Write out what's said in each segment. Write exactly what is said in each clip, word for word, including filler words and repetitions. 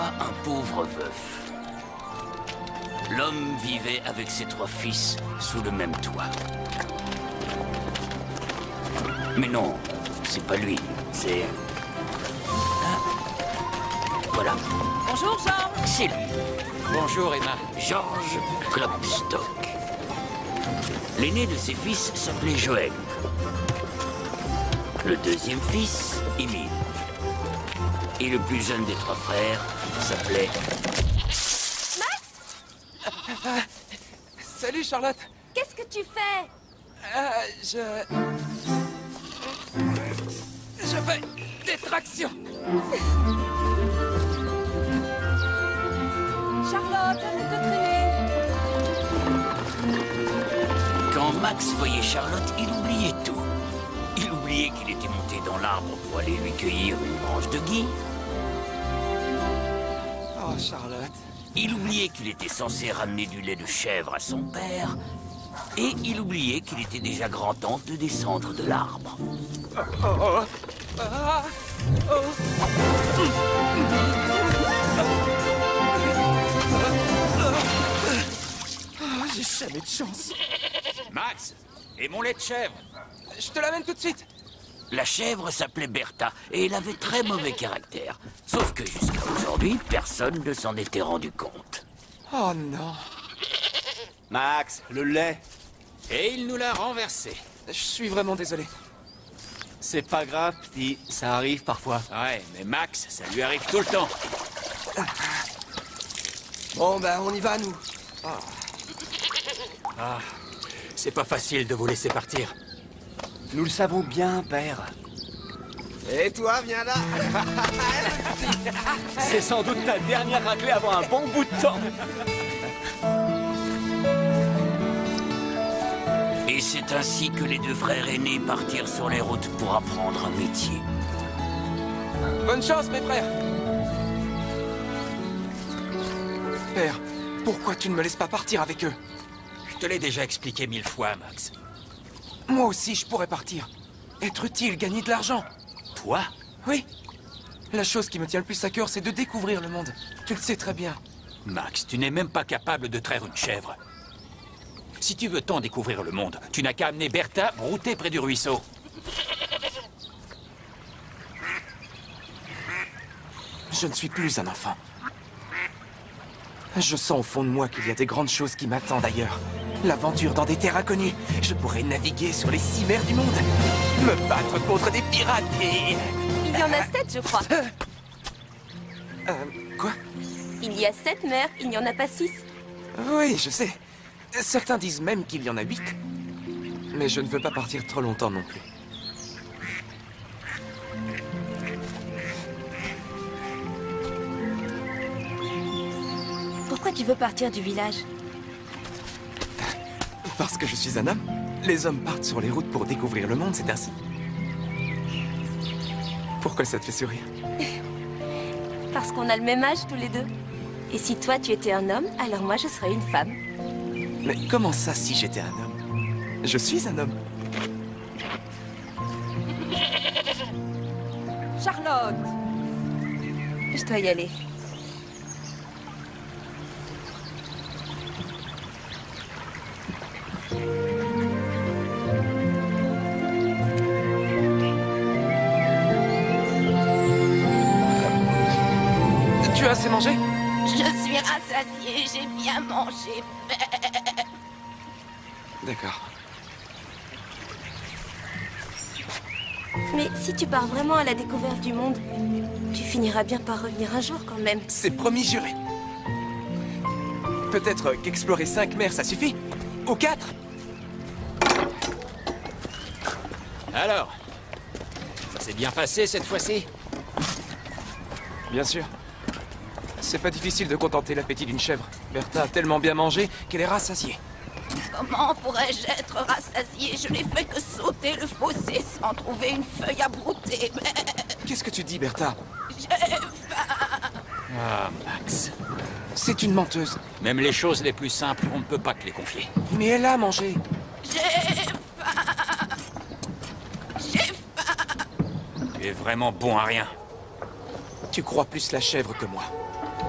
vivait un pauvre veuf. L'homme vivait avec ses trois fils sous le même toit. Mais non, c'est pas lui, c'est... Ah. Voilà. Bonjour, Georges. C'est lui. Bonjour, Emma. George Klopstock. L'aîné de ses fils s'appelait Joël. Le deuxième fils, Émile. Et le plus jeune des trois frères s'appelait... Ah, salut, Charlotte. Qu'est-ce que tu fais? Euh, je... Je fais des tractions. Charlotte, arrête de traîner. Quand Max voyait Charlotte, il oubliait tout. Il oubliait qu'il était monté dans l'arbre pour aller lui cueillir une branche de gui. Oh, Charlotte. Il oubliait qu'il était censé ramener du lait de chèvre à son père. Et il oubliait qu'il était déjà grand temps de descendre de l'arbre. Oh, oh, oh. Ah, oh. Oh, j'ai jamais de chance. Max, et mon lait de chèvre? Je te l'amène tout de suite. La chèvre s'appelait Bertha et elle avait très mauvais caractère. Sauf que jusqu'à aujourd'hui, personne ne s'en était rendu compte. Oh non. Max, le lait. Et il nous l'a renversé. Je suis vraiment désolé. C'est pas grave, petit. Ça arrive parfois. Ouais, mais Max, ça lui arrive tout le temps. Bon, ben, on y va, nous. Ah, c'est pas facile de vous laisser partir. Nous le savons bien, père. Et toi, viens là. C'est sans doute ta dernière raclée avant un bon bout de temps. Et c'est ainsi que les deux frères aînés partirent sur les routes pour apprendre un métier. Bonne chance, mes frères. Père, pourquoi tu ne me laisses pas partir avec eux? Je te l'ai déjà expliqué mille fois, Max. Moi aussi, je pourrais partir. Être utile, gagner de l'argent. Toi? Oui. La chose qui me tient le plus à cœur, c'est de découvrir le monde. Tu le sais très bien. Max, tu n'es même pas capable de traire une chèvre. Si tu veux tant découvrir le monde, tu n'as qu'à amener Bertha brouter près du ruisseau. Je ne suis plus un enfant. Je sens au fond de moi qu'il y a des grandes choses qui m'attendent ailleurs. L'aventure dans des terres inconnues. Je pourrais naviguer sur les six mers du monde. Me battre contre des pirates et... Il y en a sept, je crois. Euh, quoi? Il y a sept mers, il n'y en a pas six. Oui, je sais. Certains disent même qu'il y en a huit. Mais je ne veux pas partir trop longtemps non plus. Pourquoi tu veux partir du village? Parce que je suis un homme. Les hommes partent sur les routes pour découvrir le monde, c'est ainsi. Pourquoi ça te fait sourire? Parce qu'on a le même âge tous les deux. Et si toi tu étais un homme, alors moi je serais une femme. Mais comment ça si j'étais un homme? Je suis un homme. Charlotte! Je dois y aller. Tu as assez mangé? Je suis rassasiée, j'ai bien mangé. D'accord. Mais si tu pars vraiment à la découverte du monde, tu finiras bien par revenir un jour quand même. C'est promis juré. Peut-être qu'explorer cinq mers, ça suffit? Ou quatre? Alors, ça s'est bien passé cette fois-ci? Bien sûr. C'est pas difficile de contenter l'appétit d'une chèvre. Bertha a tellement bien mangé qu'elle est rassasiée. Comment pourrais-je être rassasiée? Je n'ai fait que sauter le fossé sans trouver une feuille à brouter. Qu'est-ce que tu dis, Bertha? J'ai faim. Ah, Max. C'est une menteuse. Même les choses les plus simples, on ne peut pas te les confier. Mais elle a mangé. J'ai faim. J'ai faim. Tu es vraiment bon à rien. Tu crois plus la chèvre que moi.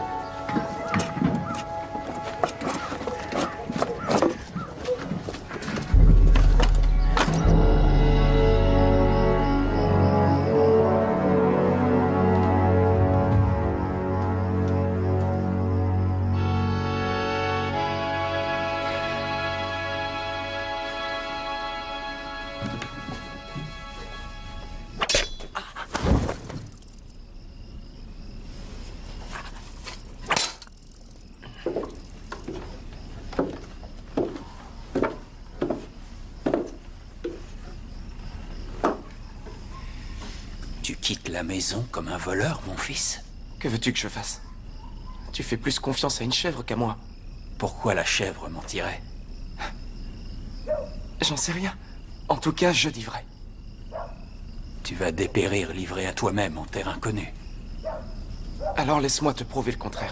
Tu quittes la maison comme un voleur, mon fils? Que veux-tu que je fasse? Tu fais plus confiance à une chèvre qu'à moi. Pourquoi la chèvre mentirait? J'en sais rien. En tout cas, je dis vrai. Tu vas dépérir livré à toi-même en terre inconnue. Alors laisse-moi te prouver le contraire.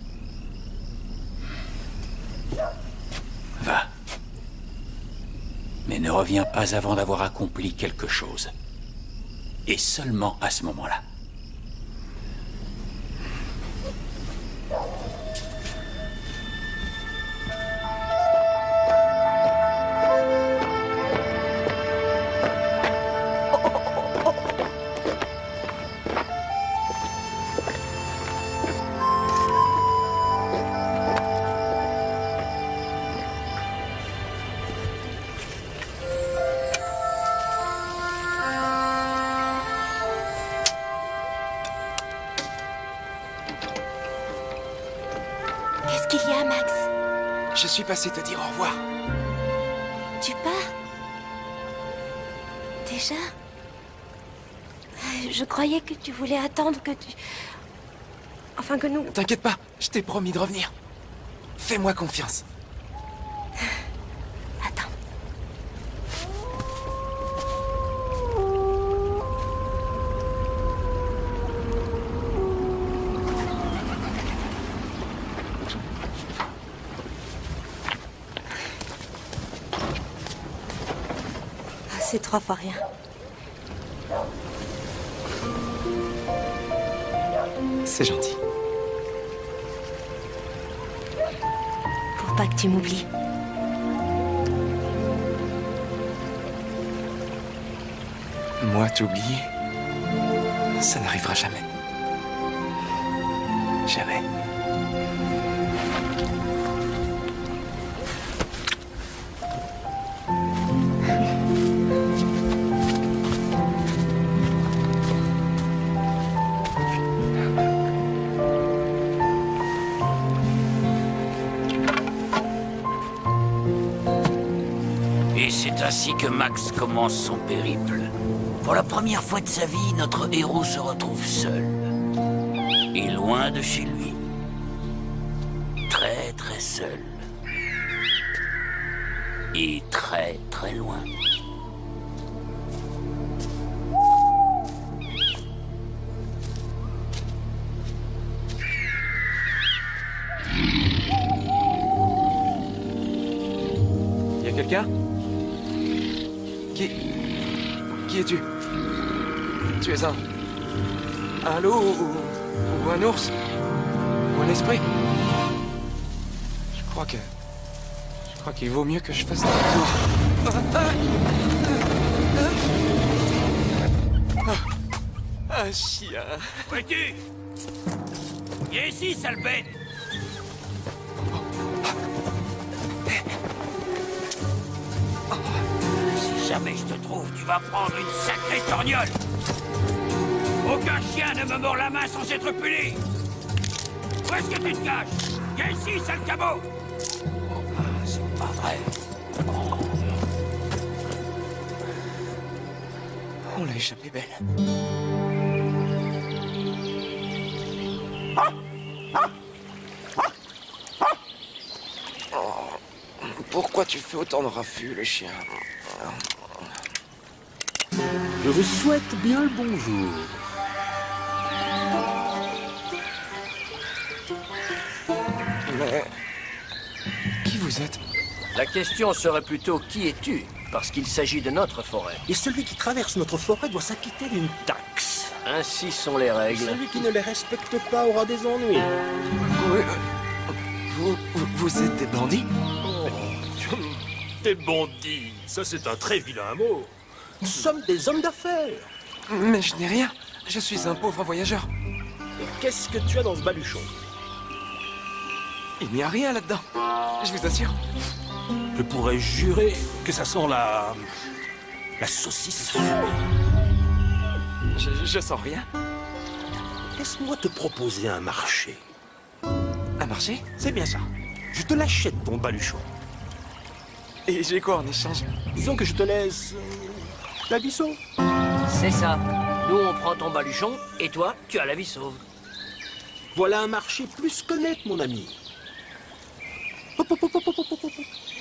Va. Mais ne reviens pas avant d'avoir accompli quelque chose. Et seulement à ce moment-là. Qu'est-ce qu'il y a, Max? Je suis passé te dire au revoir. Tu pars? Déjà? Je croyais que tu voulais attendre que tu... Enfin, que nous... T'inquiète pas, je t'ai promis de revenir. Fais-moi confiance. Attends. C'est trois fois rien. C'est gentil. Pour pas que tu m'oublies. Moi, t'oublier, ça n'arrivera jamais. Jamais. Et c'est ainsi que Max commence son périple. Pour la première fois de sa vie, notre héros se retrouve seul. Et loin de chez lui. Très très seul. Et très très loin. Y a quelqu'un? Qui... Qui es-tu? Tu es un... un loup ou... ou un ours? Ou un esprit? Je crois que... Je crois qu'il vaut mieux que je fasse un tour. Ah, ah, ah. Un chien. Où es-tu? Viens ici, sale bête! Si jamais je te trouve, tu vas prendre une sacrée torgnole! Aucun chien ne me mord la main sans être puni! Où est-ce que tu te caches? Viens ici, sale cabot! Ah, c'est pas vrai. On l'a échappé belle. Oh, pourquoi tu fais autant de raffus, le chien? Je vous souhaite bien le bonjour. Mais... Qui vous êtes? La question serait plutôt qui es-tu? Parce qu'il s'agit de notre forêt. Et celui qui traverse notre forêt doit s'acquitter d'une taxe. Ainsi sont les règles. Celui qui ne les respecte pas aura des ennuis. Oui, vous, vous, vous êtes des bandits? Des bandits, ça c'est un très vilain mot. Nous sommes des hommes d'affaires. Mais je n'ai rien. Je suis un pauvre voyageur. Qu'est-ce que tu as dans ce baluchon? Il n'y a rien là-dedans. Je vous assure. Je pourrais jurer que ça sent la... la saucisse fumée. Je, je sens rien. Laisse-moi te proposer un marché. Un marché? C'est bien ça. Je te l'achète, ton baluchon. Et j'ai quoi en échange? Disons que je te laisse... euh, la Bisson. C'est ça. Nous, on prend ton baluchon, et toi, tu as la vie sauve. Voilà un marché plus que net, mon ami. Hop, hop, hop, hop, hop, hop, hop.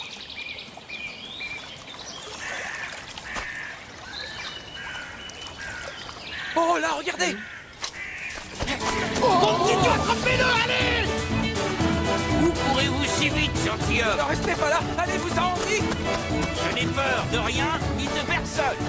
Oh là, regardez! Où courez-vous si vite, gentilhomme? Ne restez pas là! Allez-vous-en, vite! Je n'ai peur de rien ni de personne.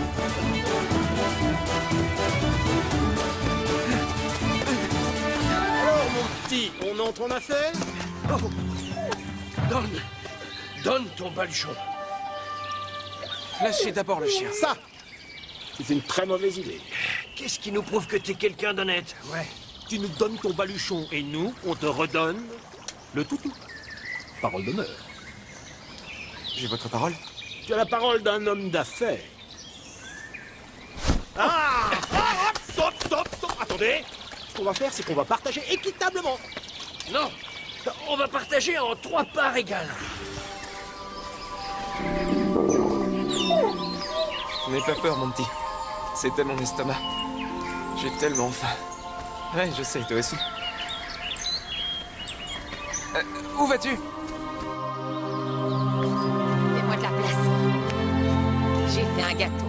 Alors, mon petit, on entre en affaire? Oh. Donne Donne ton baluchon. Lâchez d'abord le chien. Ça, c'est une très mauvaise idée. Qu'est-ce qui nous prouve que t'es quelqu'un d'honnête? Ouais. Tu nous donnes ton baluchon et nous, on te redonne le toutou. Parole d'honneur. J'ai votre parole? Tu as la parole d'un homme d'affaires. Ah, ah hop, stop, stop, stop. Attendez. Ce qu'on va faire, c'est qu'on va partager équitablement. Non, on va partager en trois parts égales. N'aie pas peur, mon petit. C'était mon estomac. J'ai tellement faim. Ouais, je sais, toi aussi. Euh, où vas-tu? Fais-moi de la place. J'ai fait un gâteau.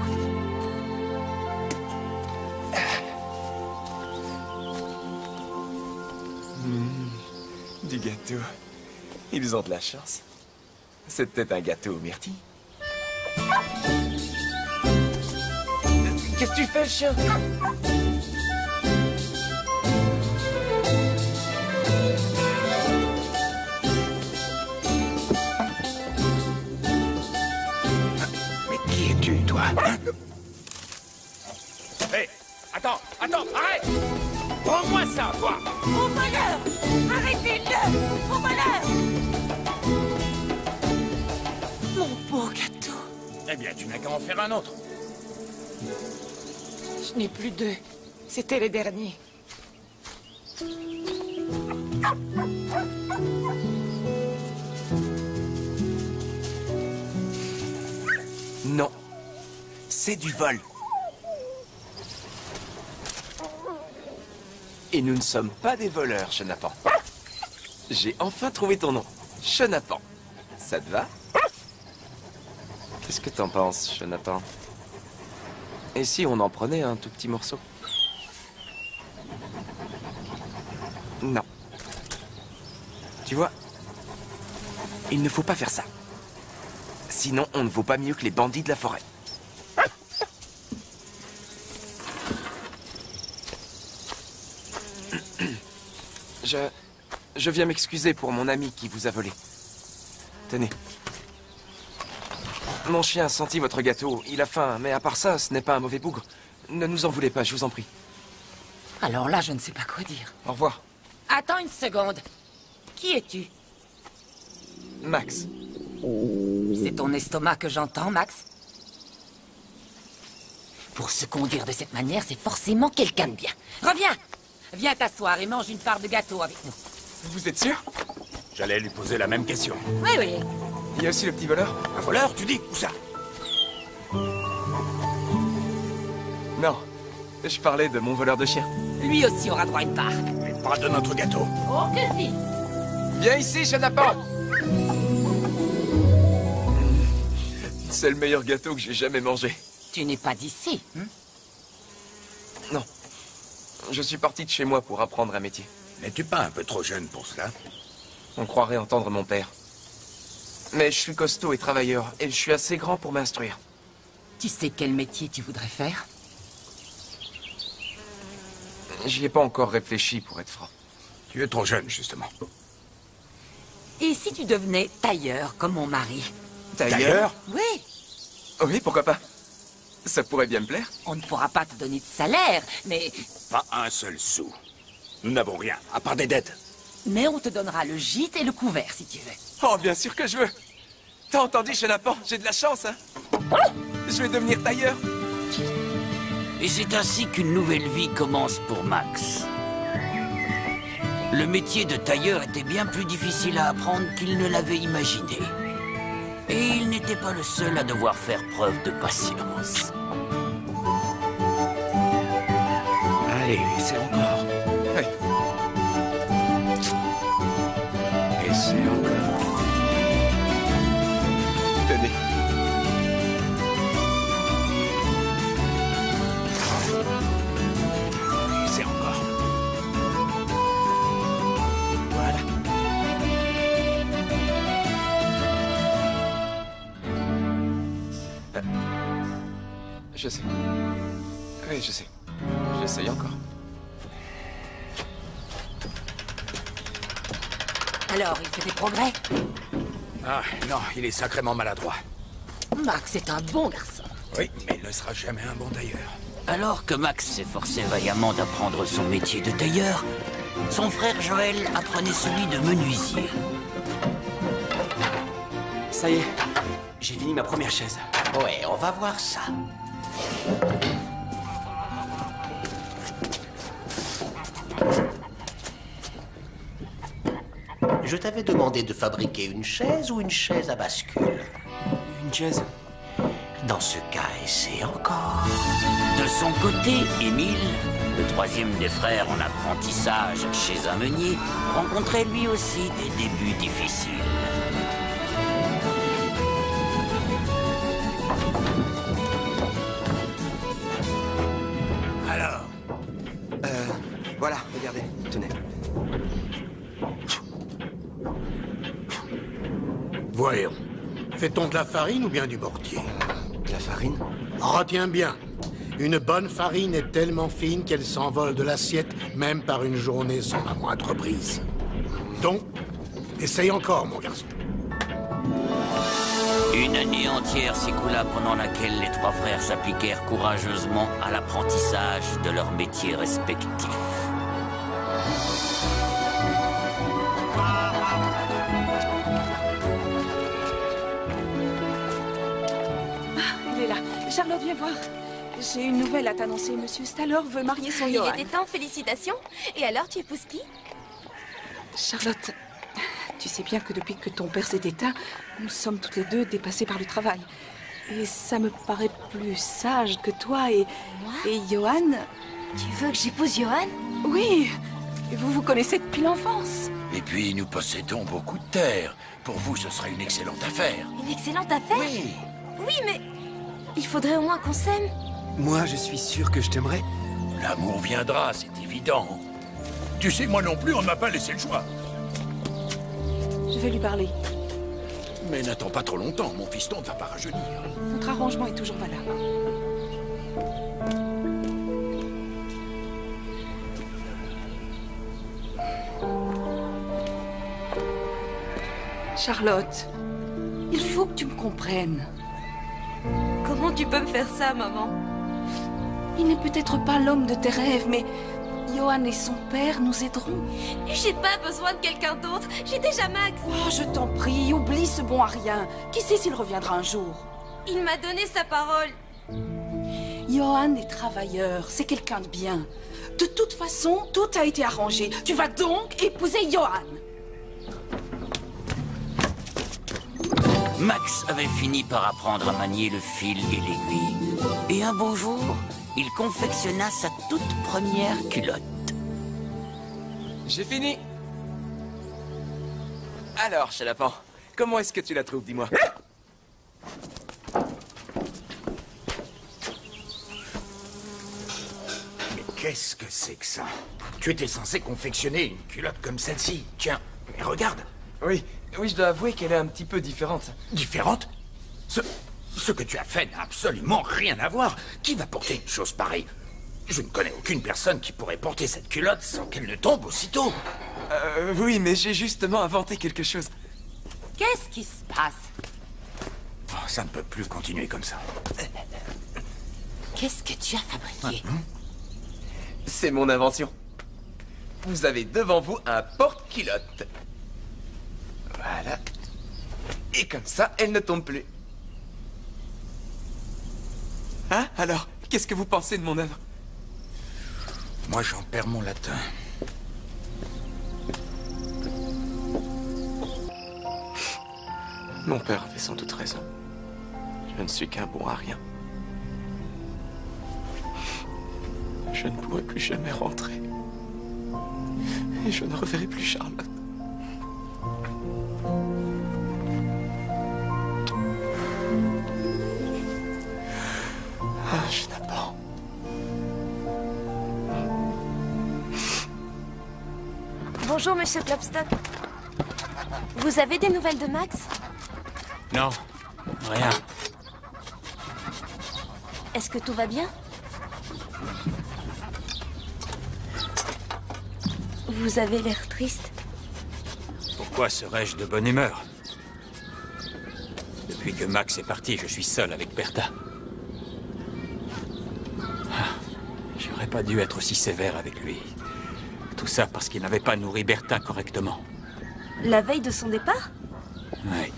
Mmh, du gâteau. Ils ont de la chance. C'est peut-être un gâteau aux myrtilles. Qu'est-ce que tu fais, chien? Mais qui es-tu, toi? Hé, attends, attends, arrête! Rends-moi ça, toi! Au malheur! Arrêtez-le! Au malheur! Mon beau gâteau. Eh bien, tu n'as qu'à en faire un autre. Je n'ai plus d'eux. C'était les derniers. Non. C'est du vol. Et nous ne sommes pas des voleurs, Chenapan. J'ai enfin trouvé ton nom. Chenapan. Ça te va? Qu'est-ce que t'en penses, Chenapan? Et si on en prenait un tout petit morceau? Non. Tu vois, il ne faut pas faire ça. Sinon, on ne vaut pas mieux que les bandits de la forêt. Je... Je viens m'excuser pour mon ami qui vous a volé. Tenez. Mon chien a senti votre gâteau. Il a faim, mais à part ça, ce n'est pas un mauvais bougre. Ne nous en voulez pas, je vous en prie. Alors là, je ne sais pas quoi dire. Au revoir. Attends une seconde. Qui es-tu? Max. C'est ton estomac que j'entends, Max? Pour se conduire de cette manière, c'est forcément quelqu'un de bien. Reviens! Viens t'asseoir et mange une part de gâteau avec nous. Vous êtes sûr? J'allais lui poser la même question. Oui, oui. Il y a aussi le petit voleur? Un voleur, tu dis? Où ça? Non. Je parlais de mon voleur de chien. Lui aussi aura droit à une part. Mais pas de notre gâteau. Oh, que si! Viens ici, Chenapan! C'est le meilleur gâteau que j'ai jamais mangé. Tu n'es pas d'ici, hein? Non. Je suis parti de chez moi pour apprendre un métier. N'es-tu pas un peu trop jeune pour cela? On croirait entendre mon père. Mais je suis costaud et travailleur, et je suis assez grand pour m'instruire. Tu sais quel métier tu voudrais faire? J'y ai pas encore réfléchi, pour être franc. Tu es trop jeune, justement. Et si tu devenais tailleur, comme mon mari? Tailleur? Oui. Oui, pourquoi pas? Ça pourrait bien me plaire. On ne pourra pas te donner de salaire, mais... Pas un seul sou. Nous n'avons rien, à part des dettes. Mais on te donnera le gîte et le couvert, si tu veux. Oh, bien sûr que je veux. T'as entendu, Chenapan? J'ai de la chance, hein? Je vais devenir tailleur. Et c'est ainsi qu'une nouvelle vie commence pour Max. Le métier de tailleur était bien plus difficile à apprendre qu'il ne l'avait imaginé. Et il n'était pas le seul à devoir faire preuve de patience. Allez, essaie encore. Oui. Essaie encore. Tenez. Essaie encore. Voilà. Euh, je sais. Oui, je sais. J'essaye encore. Alors, il fait des progrès? Ah, non, il est sacrément maladroit. Max est un bon garçon. Oui, mais il ne sera jamais un bon tailleur. Alors que Max s'efforçait vaillamment d'apprendre son métier de tailleur, son frère Joël apprenait celui de menuisier. Ça y est, j'ai fini ma première chaise. Ouais, on va voir ça. Je t'avais demandé de fabriquer une chaise ou une chaise à bascule? Une chaise. Dans ce cas, essaie encore. De son côté, Émile, le troisième des frères en apprentissage chez un meunier, rencontrait lui aussi des débuts difficiles. Alors, Euh, voilà, regardez, tenez. Voyons. Fait-on de la farine ou bien du mortier? De la farine? Retiens bien. Une bonne farine est tellement fine qu'elle s'envole de l'assiette, même par une journée sans la moindre brise. Donc, essaye encore, mon garçon. Une année entière s'écoula pendant laquelle les trois frères s'appliquèrent courageusement à l'apprentissage de leurs métiers respectifs. Il est là. Charlotte, viens voir. J'ai une nouvelle à t'annoncer. Monsieur Staller veut marier son Il Johan. était temps, félicitations. Et alors, tu épouses qui? Charlotte, tu sais bien que depuis que ton père s'est éteint, nous sommes toutes les deux dépassées par le travail. Et ça me paraît plus sage que toi et... Moi? Et Johan... Tu veux que j'épouse Johan? Oui. Et vous vous connaissez depuis l'enfance. et puis nous possédons beaucoup de terre. Pour vous, ce serait une excellente affaire. Une excellente affaire? Oui. Oui, mais il faudrait au moins qu'on s'aime. Moi, je suis sûr que je t'aimerais. L'amour viendra, c'est évident. Tu sais, moi non plus, on ne m'a pas laissé le choix. Je vais lui parler. Mais n'attends pas trop longtemps, mon fiston ne va pas rajeunir. Notre arrangement est toujours valable. Charlotte, il faut que tu me comprennes. Comment tu peux me faire ça, maman? Il n'est peut-être pas l'homme de tes rêves, mais Johan et son père nous aideront. J'ai pas besoin de quelqu'un d'autre. J'ai déjà Max. Oh, je t'en prie, oublie ce bon à rien. Qui sait s'il reviendra un jour? Il m'a donné sa parole. Johan est travailleur, c'est quelqu'un de bien. De toute façon, tout a été arrangé. Tu vas donc épouser Johan. Max avait fini par apprendre à manier le fil et l'aiguille. Et un beau jour, il confectionna sa toute première culotte. J'ai fini. Alors, Chalapin, comment est-ce que tu la trouves, dis-moi? Mais qu'est-ce que c'est que ça? Tu étais censé confectionner une culotte comme celle-ci. Tiens, mais regarde. Oui, oui, je dois avouer qu'elle est un petit peu différente. Différente? Ce, ce que tu as fait n'a absolument rien à voir. Qui va porter une chose pareille? Je ne connais aucune personne qui pourrait porter cette culotte sans qu'elle ne tombe aussitôt. Euh, oui, mais j'ai justement inventé quelque chose. Qu'est-ce qui se passe? Oh, ça ne peut plus continuer comme ça. Qu'est-ce que tu as fabriqué? C'est mon invention. Vous avez devant vous un porte-culotte. Voilà. Et comme ça, elle ne tombe plus. Hein? Alors, qu'est-ce que vous pensez de mon œuvre? Moi, j'en perds mon latin. Mon père avait sans doute raison. Je ne suis qu'un bon à rien. Je ne pourrai plus jamais rentrer. Et je ne reverrai plus Charlotte. Ah, je n'apprends. Bonjour, monsieur Klopstock. Vous avez des nouvelles de Max? Non, rien. Est-ce que tout va bien? Vous avez l'air triste. Pourquoi serais-je de bonne humeur? Depuis que Max est parti, je suis seul avec Bertha. Ah, j'aurais pas dû être aussi sévère avec lui. Tout ça parce qu'il n'avait pas nourri Bertha correctement. La veille de son départ? Oui.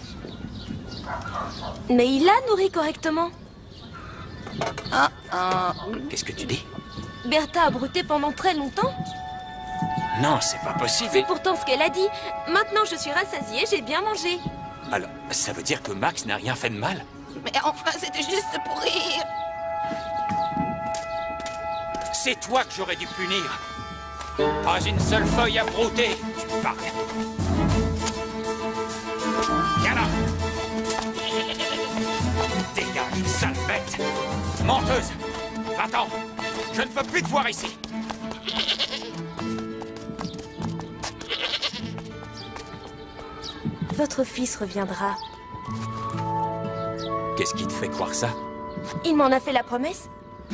Mais il l'a nourri correctement. Ah, ah. Qu'est-ce que tu dis? Bertha a brouté pendant très longtemps. Non, c'est pas possible. C'est pourtant ce qu'elle a dit. Maintenant, je suis rassasiée, j'ai bien mangé. Alors, ça veut dire que Max n'a rien fait de mal? Mais enfin, c'était juste pour rire. C'est toi que j'aurais dû punir. Pas une seule feuille à brouter. Tu parles. Viens là. Dégage, sale bête. Menteuse. Va-t'en. Je ne veux plus te voir ici. Votre fils reviendra. Qu'est-ce qui te fait croire ça? Il m'en a fait la promesse.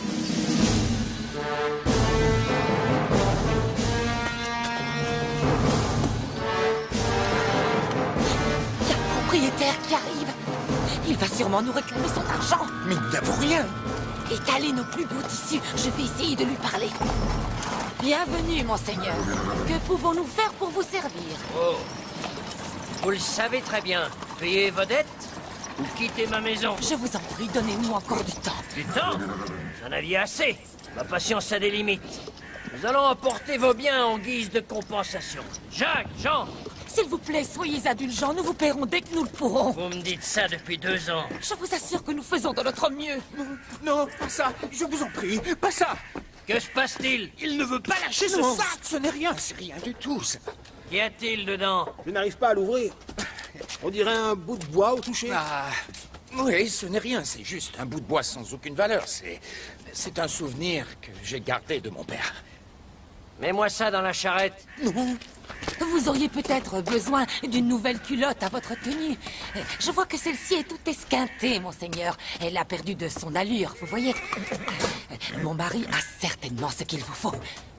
Il y a le propriétaire qui arrive. Il va sûrement nous réclamer son argent. Mais nous n'avons rien. Étalez nos plus beaux tissus. Je vais essayer de lui parler. Bienvenue, monseigneur. Que pouvons-nous faire pour vous servir? Oh. Vous le savez très bien. Payez vos dettes ou quittez ma maison. Je vous en prie, donnez-nous encore du temps. Du temps? Vous en aviez assez. Ma patience a des limites. Nous allons apporter vos biens en guise de compensation. Jacques, Jean! S'il vous plaît, soyez indulgents. Nous vous paierons dès que nous le pourrons. Vous me dites ça depuis deux ans. Je vous assure que nous faisons de notre mieux. Non, pas ça. Je vous en prie, pas ça. Que se passe-t-il? Il ne veut pas lâcher ce sac. Ce n'est rien, c'est rien du tout, ça. Qu'y a-t-il dedans? Je n'arrive pas à l'ouvrir. On dirait un bout de bois au toucher. Ah, oui, ce n'est rien, c'est juste un bout de bois sans aucune valeur. C'est, c'est un souvenir que j'ai gardé de mon père. Mets-moi ça dans la charrette. Non. Vous auriez peut-être besoin d'une nouvelle culotte à votre tenue. Je vois que celle-ci est toute esquintée, monseigneur. Elle a perdu de son allure, vous voyez. Mon mari a certainement ce qu'il vous faut.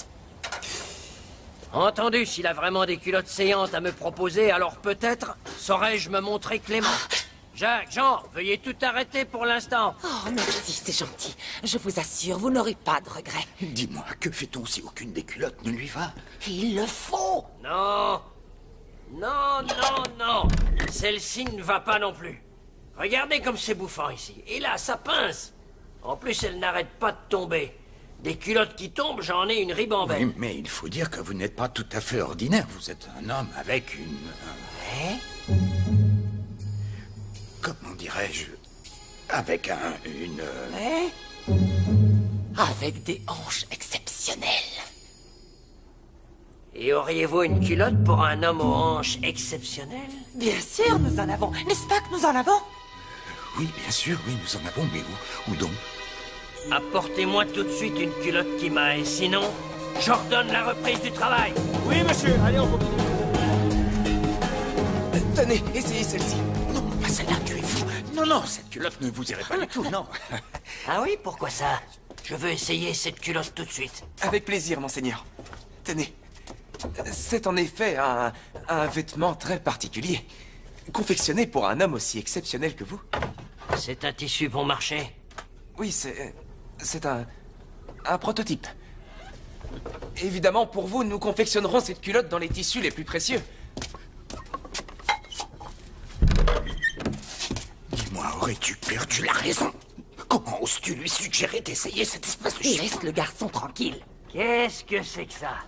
Entendu, s'il a vraiment des culottes saillantes à me proposer, alors peut-être saurais-je me montrer clément. Jacques, Jean, veuillez tout arrêter pour l'instant. Oh, merci, c'est gentil. Je vous assure, vous n'aurez pas de regrets. Dis-moi, que fait-on si aucune des culottes ne lui va? Il le faut. Non. Non, non, non. Celle-ci ne va pas non plus. Regardez comme c'est bouffant ici. Et là, ça pince. En plus, elle n'arrête pas de tomber. Des culottes qui tombent, j'en ai une ribambelle. Oui, mais il faut dire que vous n'êtes pas tout à fait ordinaire. Vous êtes un homme avec une... Hein? Comment dirais-je? Avec un... une... Hein? Avec des hanches exceptionnelles. Et auriez-vous une culotte pour un homme aux hanches exceptionnelles? Bien sûr, nous en avons. N'est-ce pas que nous en avons? Oui, bien sûr, oui, nous en avons, mais où? Où donc? Apportez-moi tout de suite une culotte qui m'aille, sinon, j'ordonne la reprise du travail. Oui, monsieur, allez, on continue. Euh, tenez, essayez celle-ci. Non, pas celle-là, tu es fou. Non, non, cette culotte ne vous irait pas du tout, non. Ah oui, pourquoi ça? Je veux essayer cette culotte tout de suite. Avec plaisir, monseigneur. Tenez. C'est en effet un, un vêtement très particulier. Confectionné pour un homme aussi exceptionnel que vous. C'est un tissu bon marché? Oui, c'est... c'est un... un prototype. Évidemment, pour vous, nous confectionnerons cette culotte dans les tissus les plus précieux. Dis-moi, aurais-tu perdu la raison? Comment oses-tu lui suggérer d'essayer cette espèce de... Laisse le garçon tranquille. Qu'est-ce que c'est que ça?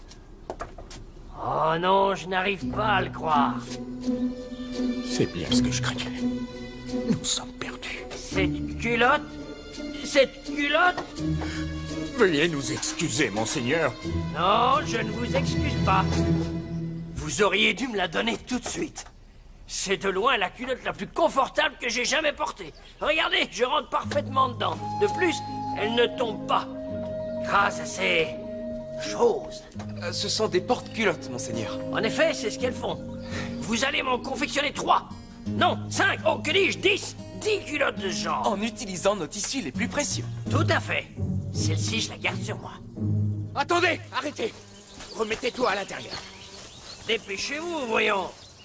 Oh non, je n'arrive pas à le croire. C'est bien ce que je craignais. Nous sommes perdus. Cette culotte Cette culotte? Veuillez nous excuser, monseigneur. Non, je ne vous excuse pas. Vous auriez dû me la donner tout de suite. C'est de loin la culotte la plus confortable que j'ai jamais portée. Regardez, je rentre parfaitement dedans. De plus, elle ne tombe pas. Grâce à ces choses. Euh, ce sont des porte-culottes, monseigneur. En effet, c'est ce qu'elles font. Vous allez m'en confectionner trois. Non, cinq. Oh, que dis-je? Dix. Dix culottes de ce genre. En utilisant nos tissus les plus précieux. Tout à fait. Celle-ci, je la garde sur moi. Attendez, arrêtez. Remettez-toi à l'intérieur. Dépêchez-vous, voyons.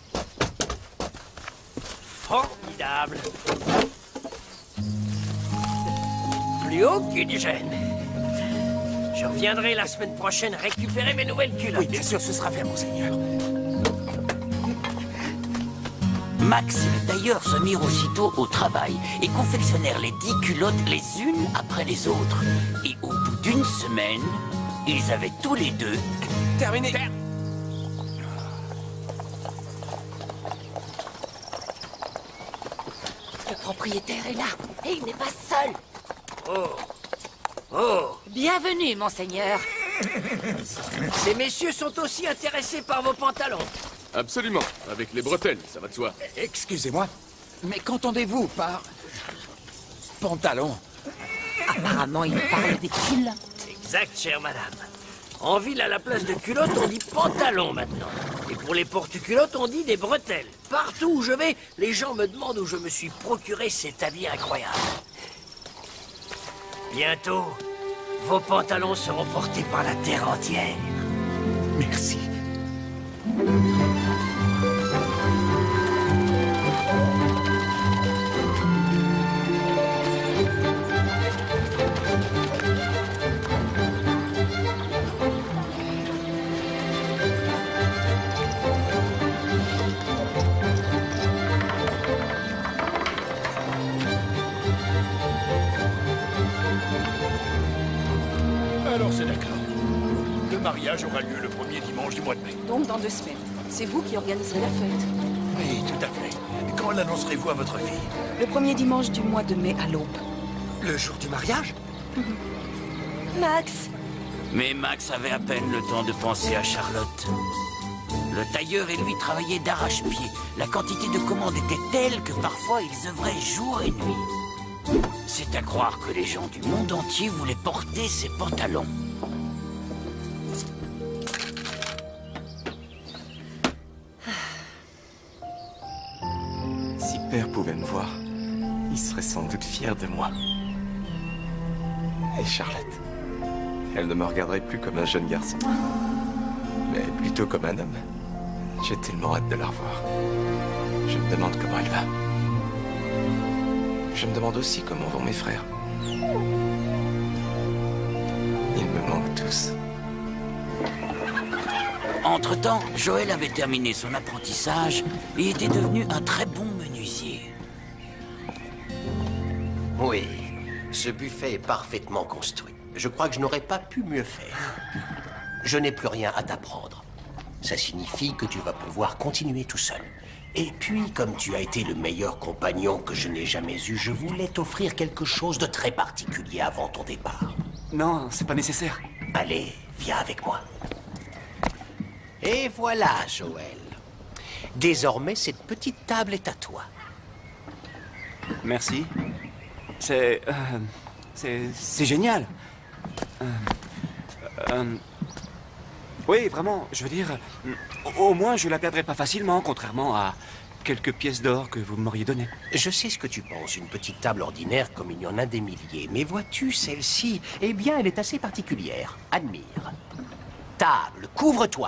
Formidable. Plus aucune gêne. Je reviendrai la semaine prochaine récupérer mes nouvelles culottes. Oui, bien sûr, ce sera fait, monseigneur. Max et le tailleur se mirent aussitôt au travail et confectionnèrent les dix culottes les unes après les autres. Et au bout d'une semaine, ils avaient tous les deux... Terminé. Ter Le propriétaire est là, et il n'est pas seul. Oh. Oh. Bienvenue, monseigneur. Ces messieurs sont aussi intéressés par vos pantalons. Absolument, avec les bretelles, ça va de soi. Excusez-moi, mais qu'entendez-vous par... pantalon? Apparemment, il parle des culottes. Exact, chère madame. En ville, à la place de culottes, on dit pantalon maintenant. Et pour les porte-culottes, on dit des bretelles. Partout où je vais, les gens me demandent où je me suis procuré cet habit incroyable. Bientôt, vos pantalons seront portés par la terre entière. Merci. Alors c'est d'accord. Le mariage aura lieu le premier dimanche du mois de mai. Donc dans deux semaines. C'est vous qui organiserez la fête. Oui, tout à fait. Quand l'annoncerez-vous à votre fille? Le premier dimanche du mois de mai à l'aube. Le jour du mariage? Max. Mais Max avait à peine le temps de penser à Charlotte. Le tailleur et lui travaillaient d'arrache-pied. La quantité de commandes était telle que parfois ils œuvraient jour et nuit. C'est à croire que les gens du monde entier voulaient porter ces pantalons. Si Père pouvait me voir, il serait sans doute fier de moi. Et Charlotte, elle ne me regarderait plus comme un jeune garçon, mais plutôt comme un homme. J'ai tellement hâte de la revoir. Je me demande comment elle va. Je me demande aussi comment vont mes frères. Ils me manquent tous. Entre-temps, Joël avait terminé son apprentissage et était devenu un très bon menuisier. Oui, ce buffet est parfaitement construit. Je crois que je n'aurais pas pu mieux faire. Je n'ai plus rien à t'apprendre. Ça signifie que tu vas pouvoir continuer tout seul. Et puis, comme tu as été le meilleur compagnon que je n'ai jamais eu, je voulais t'offrir quelque chose de très particulier avant ton départ. Non, c'est pas nécessaire. Allez, viens avec moi. Et voilà, Joël. Désormais, cette petite table est à toi. Merci. C'est... Euh, c'est... c'est génial. Euh, euh, oui, vraiment, je veux dire... Au moins, je la perdrai pas facilement, contrairement à quelques pièces d'or que vous m'auriez données. Je sais ce que tu penses, une petite table ordinaire comme il y en a des milliers. Mais vois-tu, celle-ci, eh bien, elle est assez particulière. Admire. Table, couvre-toi.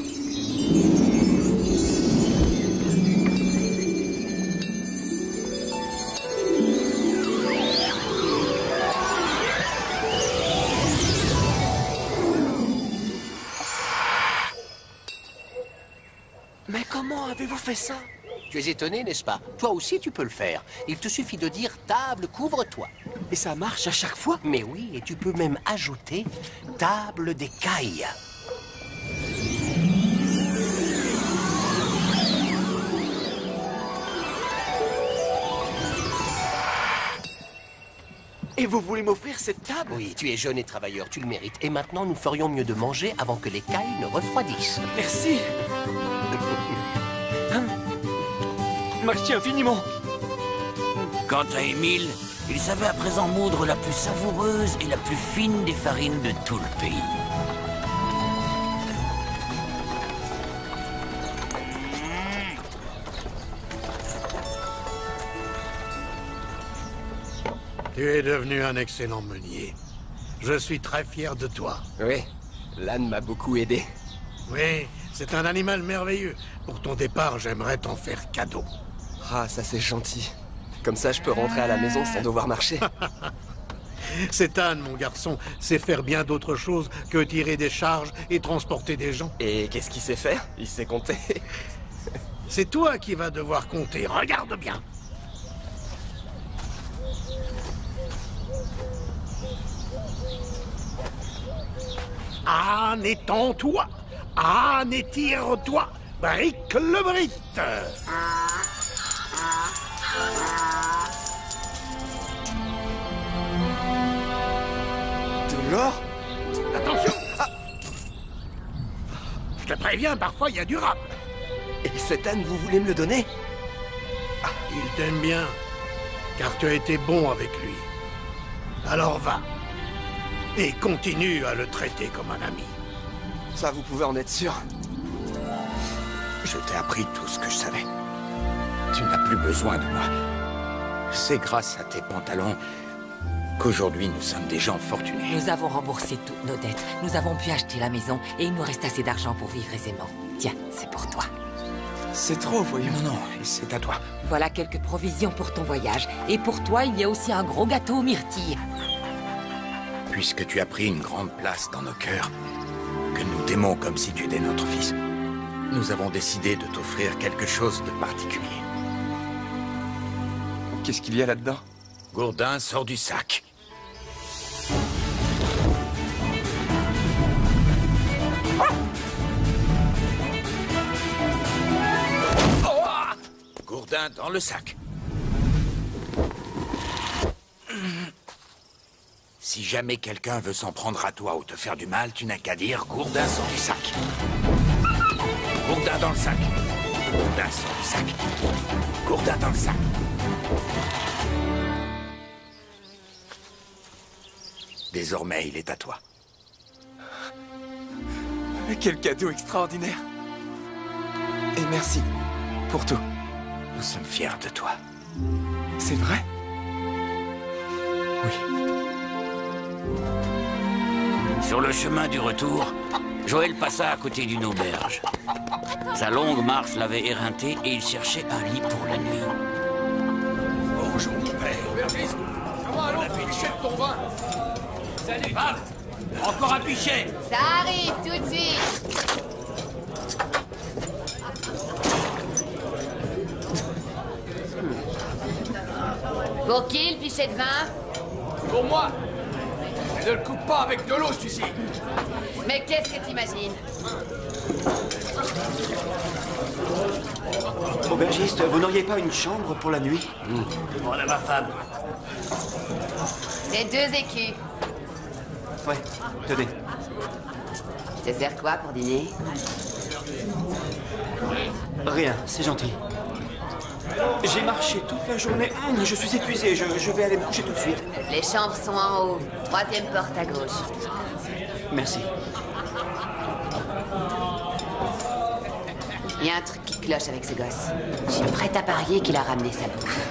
Mais comment avez-vous fait ça? Tu es étonné, n'est-ce pas? Toi aussi, tu peux le faire. Il te suffit de dire « table, couvre-toi ». Et ça marche à chaque fois? Mais oui, et tu peux même ajouter « table d'écaille ». Et vous voulez m'offrir cette table? Oui, tu es jeune et travailleur, tu le mérites. Et maintenant, nous ferions mieux de manger avant que les cailles ne refroidissent. Merci. Merci infiniment. Quant à Émile, il savait à présent moudre la plus savoureuse et la plus fine des farines de tout le pays. Tu es devenu un excellent meunier. Je suis très fier de toi. Oui, l'âne m'a beaucoup aidé. Oui, c'est un animal merveilleux. Pour ton départ, j'aimerais t'en faire cadeau. Ah, ça c'est gentil. Comme ça, je peux rentrer à la maison sans devoir marcher. Cet âne, mon garçon, sait faire bien d'autres choses que tirer des charges et transporter des gens. Et qu'est-ce qu'il sait faire? Il sait compter. C'est toi qui vas devoir compter. Regarde bien. Âne, étends-toi. Âne, étire-toi. Brique le brite. De l'or? Attention. Ah. Je te préviens, parfois il y a du rap. Et cet âne, vous voulez me le donner? Ah, il t'aime bien, car tu as été bon avec lui. Alors va. Et continue à le traiter comme un ami. Ça, vous pouvez en être sûr. Je t'ai appris tout ce que je savais. Tu n'as plus besoin de moi. C'est grâce à tes pantalons qu'aujourd'hui nous sommes des gens fortunés. Nous avons remboursé toutes nos dettes. Nous avons pu acheter la maison et il nous reste assez d'argent pour vivre aisément. Tiens, c'est pour toi. C'est trop, voyons. Non, non, c'est à toi. Voilà quelques provisions pour ton voyage. Et pour toi, il y a aussi un gros gâteau aux myrtilles. Puisque tu as pris une grande place dans nos cœurs, que nous t'aimons comme si tu étais notre fils, nous avons décidé de t'offrir quelque chose de particulier. Qu'est-ce qu'il y a là-dedans? Gourdin sort du sac. Oh! Gourdin dans le sac. Si jamais quelqu'un veut s'en prendre à toi ou te faire du mal, tu n'as qu'à dire Gourdin sort du sac. Gourdin dans le sac. Gourdin sort du sac. Gourdin dans le sac. Désormais, il est à toi. Quel cadeau extraordinaire. Et merci pour tout. Nous sommes fiers de toi. C'est vrai? Oui. Sur le chemin du retour, Joël passa à côté d'une auberge. Sa longue marche l'avait éreinté et il cherchait un lit pour la nuit. Bonjour, mon père. Aubergiste, comment allons la pichet de ton vin? Salut, Val. Encore un pichet. Ça arrive tout de suite. Pour qui le pichet de vin? Pour moi. Ne le coupe pas avec de l'eau, celui-ci. Mais qu'est-ce que t'imagines? Aubergiste, vous n'auriez pas une chambre pour la nuit? Demande à ma femme. C'est deux écus. Ouais, tenez. Je te sers quoi pour dîner? Rien, c'est gentil. J'ai marché toute la journée. Hum, je suis épuisé. Je, je vais aller me coucher tout de suite. Les chambres sont en haut. Troisième porte à gauche. Merci. Il y a un truc qui cloche avec ce gosse. Je suis prête à parier qu'il a ramené sa bouffe.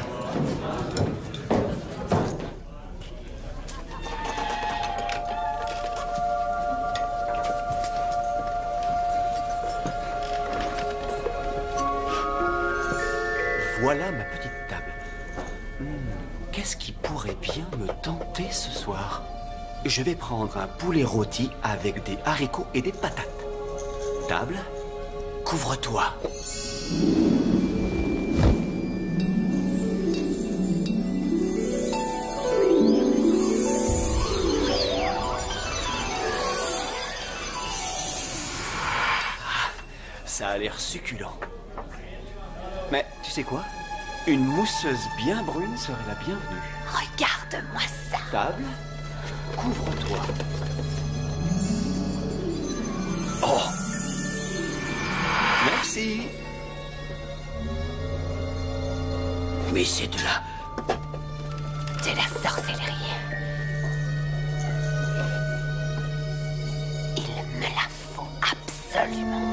Voilà ma petite table. Hmm, qu'est-ce qui pourrait bien me tenter ce soir? Je vais prendre un poulet rôti avec des haricots et des patates. Table, couvre-toi. Ça a l'air succulent. Mais tu sais quoi? Une mousseuse bien brune serait la bienvenue. Regarde-moi ça. Table, couvre-toi. Oh! Merci. Mais c'est de la... De la sorcellerie. Il me la faut absolument.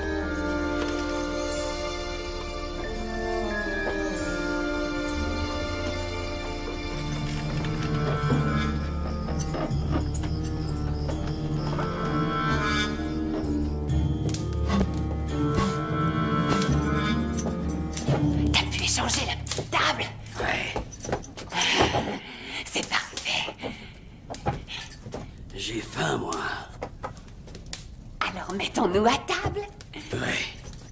T'as pu échanger la petite table? Ouais. C'est parfait. J'ai faim, moi. Alors mettons-nous à table. Ouais.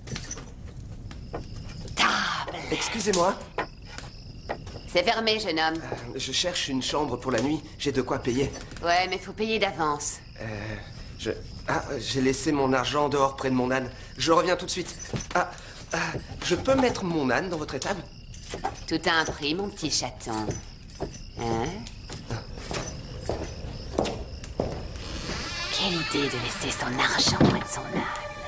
Table. Excusez-moi, C'est fermé, jeune homme. je cherche une chambre pour la nuit. J'ai de quoi payer. Ouais, mais faut payer d'avance. Euh, je... Ah, j'ai laissé mon argent dehors près de mon âne. Je reviens tout de suite. Ah, ah, je peux mettre mon âne dans votre étable? Tout a un prix, mon petit chaton. Hein? Quelle idée de laisser son argent près de son âne.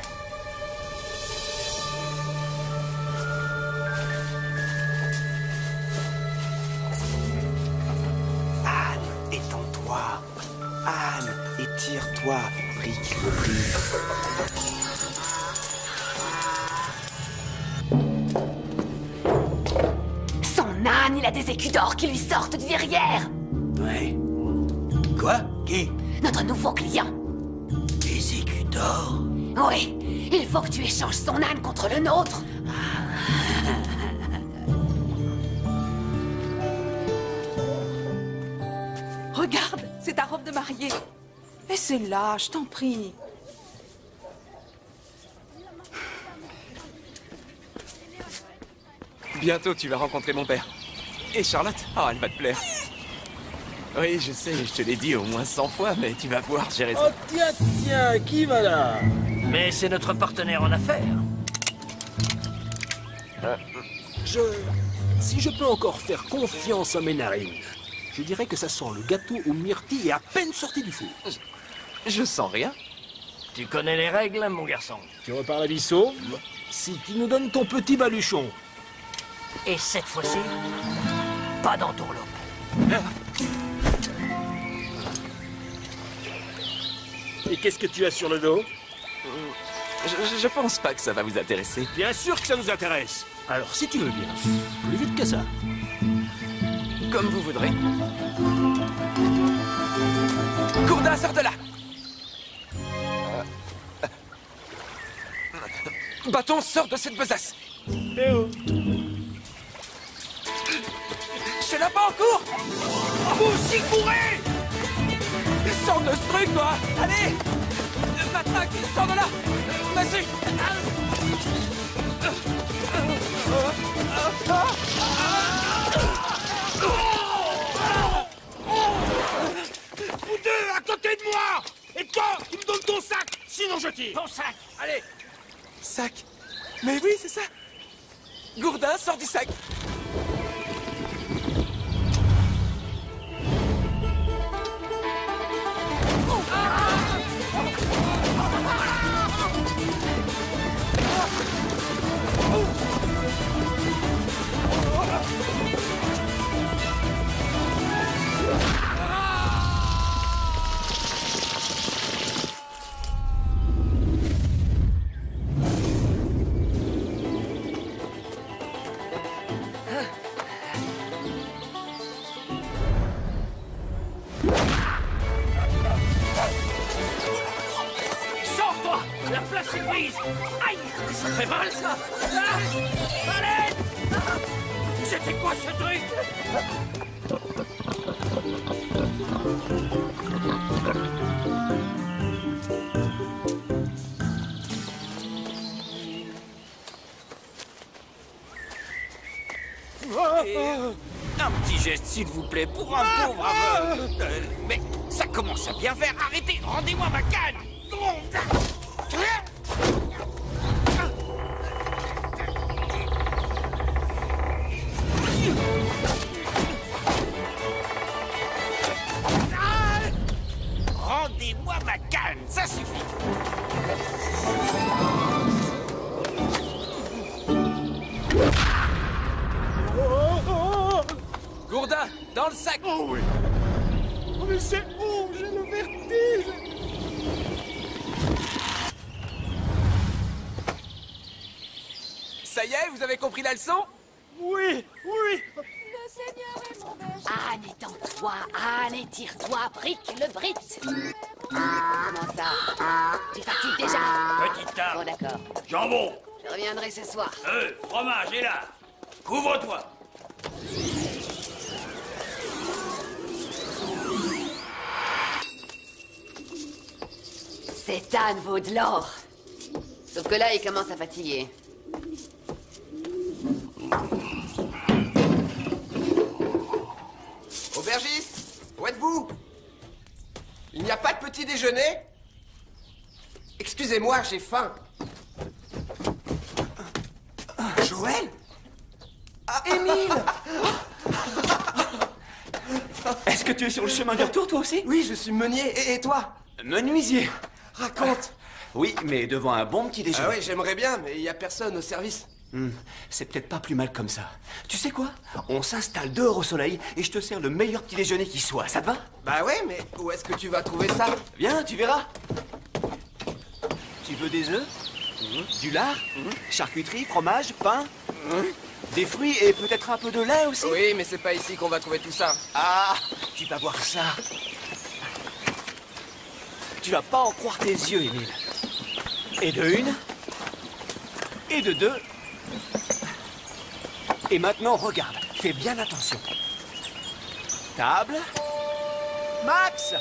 Anne, étends-toi. Anne, étire-toi. Brique le brique. Son âne, il a des écus d'or qui lui sortent du derrière. Ouais. Quoi? Qui? Notre nouveau client. Des écus d'or? Oui, il faut que tu échanges son âne contre le nôtre. Regarde, c'est ta robe de mariée. Laissez-la, je t'en prie. Bientôt, tu vas rencontrer mon père. Et Charlotte? Oh, elle va te plaire. Oui, je sais, je te l'ai dit au moins cent fois, mais tu vas voir, j'ai raison. Oh, tiens, tiens, qui va là? Mais c'est notre partenaire en affaires. Euh, je... Si je peux encore faire confiance à mes narines, je dirais que ça sent le gâteau aux myrtilles et à peine sorti du four. Je, je sens rien. Tu connais les règles, mon garçon. Tu repars la vie sauve si tu nous donnes ton petit baluchon. Et cette fois-ci, pas d'entourloupe. Et qu'est-ce que tu as sur le dos? Je, je pense pas que ça va vous intéresser. Bien sûr que ça nous intéresse. Alors, si tu veux bien, plus vite que ça. Comme vous voudrez. Gourdin, sors de là! Euh, euh, Bâton, sors de cette besace! Eh oh! Je la pas en cours! Vous aussi, courez! Sors de ce truc, toi! Allez! Matraque, sors de là! Vas-y! Vous deux, à côté de moi! Et toi, tu me donnes ton sac, sinon je tire! Ton sac! Allez! Sac? Mais oui, c'est ça! Gourdin, sors du sac! Sors-toi! La place est prise! Aïe! Ça fait mal, ça! Ah! Allez! C'était quoi ce truc? Et, euh, un petit geste, s'il vous plaît, pour un pauvre aveugle. Euh, mais ça commence à bien faire. Arrêtez, rendez-moi ma canne. Sors ta canne, ça suffit. Gourdin, dans le sac. Oh oui. Oh mais c'est où? J'ai le vertige. Ça y est, vous avez compris la leçon? Oui, oui. Le Seigneur est mon berger. Anne, étends-toi, Anne, étire-toi, brique le brit. Comment ça? Tu fatigues déjà? Petite table. Bon, d'accord. Jambon. Je reviendrai ce soir. Euh, fromage est là. Couvre-toi. Cette Anne vaut de l'or. Sauf que là, il commence à fatiguer. Aubergiste, où êtes-vous? Il n'y a pas de petit déjeuner? Excusez-moi, j'ai faim. Joël? Ah, Émile! Est-ce que tu es sur le chemin du retour, toi aussi? Oui, je suis meunier. Et, et toi? Menuisier. Raconte. Oui, mais devant un bon petit déjeuner. Ah oui, j'aimerais bien, mais il n'y a personne au service. Hmm, c'est peut-être pas plus mal comme ça. Tu sais quoi? On s'installe dehors au soleil et je te sers le meilleur petit déjeuner qui soit. Ça te va? Bah ouais, mais où est-ce que tu vas trouver ça? Viens, tu verras. Tu veux des œufs? Du lard? Charcuterie, fromage, pain? Des fruits et peut-être un peu de lait aussi? Oui, mais c'est pas ici qu'on va trouver tout ça. Ah, tu vas voir ça. Tu vas pas en croire tes yeux, Émile. Et de une. Et de deux. Et maintenant, regarde. Fais bien attention. Table. Max!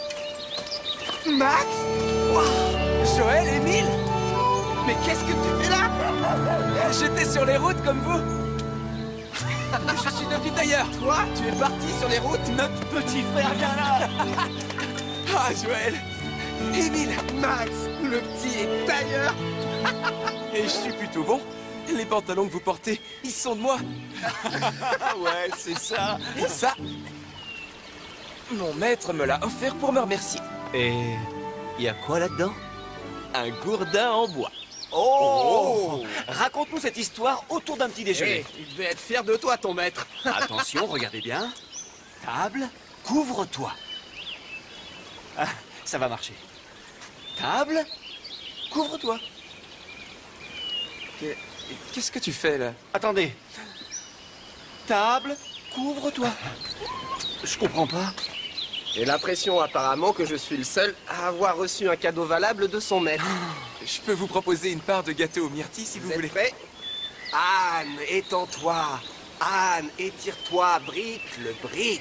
Max? Wow. Joël, Émile? Mais qu'est-ce que tu fais là? J'étais sur les routes comme vous. Je suis devenu tailleur. Toi, tu es parti sur les routes? Notre petit frère vient là. Ah, Joël. Émile. Max, le petit est tailleur. Et je suis plutôt bon. Les pantalons que vous portez, ils sont de moi. Ouais, c'est ça. Et ça, mon maître me l'a offert pour me remercier. Et il y a quoi là-dedans? Un gourdin en bois. Oh, oh. Raconte-nous cette histoire autour d'un petit déjeuner. Hey, il devait être fier de toi, ton maître. Attention, regardez bien. Table, couvre-toi. Ah, ça va marcher. Table, couvre-toi. Qu'est-ce que tu fais, là? Attendez. Table, couvre-toi. Je comprends pas. J'ai l'impression apparemment que je suis le seul à avoir reçu un cadeau valable de son maître. Je peux vous proposer une part de gâteau aux myrtilles si vous, vous voulez. Êtes prêts? Anne, étends-toi. Anne, étire-toi. Brique le brit.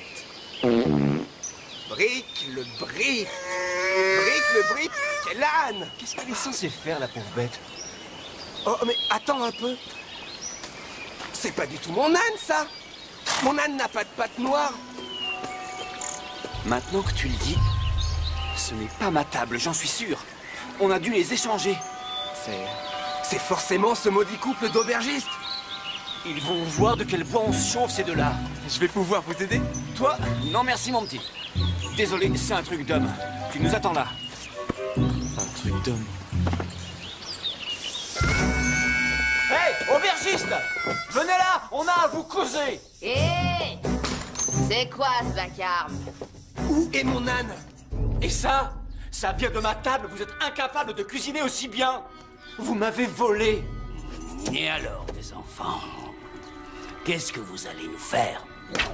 Brique le brit. Brique le brit. Quelle âne! Qu'est-ce qu'elle est censée faire, la pauvre bête? Oh, mais attends un peu. C'est pas du tout mon âne, ça. Mon âne n'a pas de pattes noires. Maintenant que tu le dis, ce n'est pas ma table, j'en suis sûr. On a dû les échanger. C'est... C'est forcément ce maudit couple d'aubergistes. Ils vont voir de quel bois on se chauffe, ces deux-là. Je vais pouvoir vous aider? Toi? Non, merci, mon petit. Désolé, c'est un truc d'homme. Tu nous attends là. Un truc d'homme. Hé, aubergiste! Venez là, on a à vous causer. Hé! C'est quoi ce vacarme? Où est mon âne? Et ça? Ça vient de ma table, vous êtes incapable de cuisiner aussi bien. Vous m'avez volé. Et alors, mes enfants, qu'est-ce que vous allez nous faire?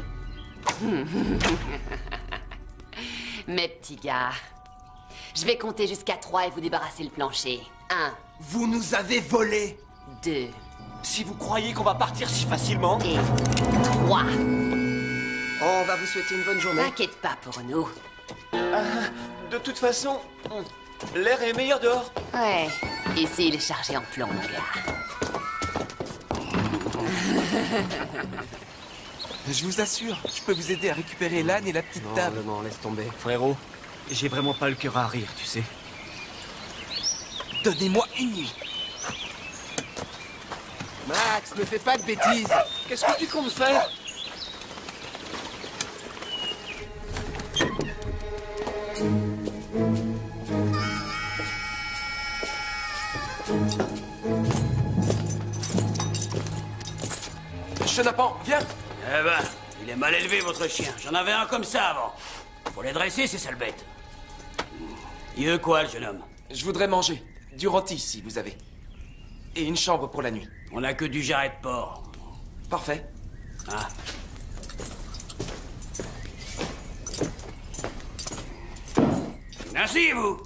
Mes petits gars, je vais compter jusqu'à trois et vous débarrasser le plancher. Un. Vous nous avez volé. Deux. Si vous croyez qu'on va partir si facilement... Et trois. On va vous souhaiter une bonne journée. T'inquiète pas pour nous. Euh, de toute façon, l'air est meilleur dehors. Ouais, ici il est chargé en plomb, mon gars. Je vous assure, je peux vous aider à récupérer l'âne et la petite non, table. Non, laisse tomber. Frérot, j'ai vraiment pas le cœur à rire, tu sais. Donnez-moi une nuit. Max, ne fais pas de bêtises. Qu'est-ce que tu comptes faire? Chenapan, viens. Eh ben, il est mal élevé, votre chien. J'en avais un comme ça avant. Faut les dresser, ces sales bêtes. Il veut quoi, le jeune homme? Je voudrais manger. Du rôti, si vous avez. Et une chambre pour la nuit. On a que du jarret de porc. Parfait. Ah. Merci, vous.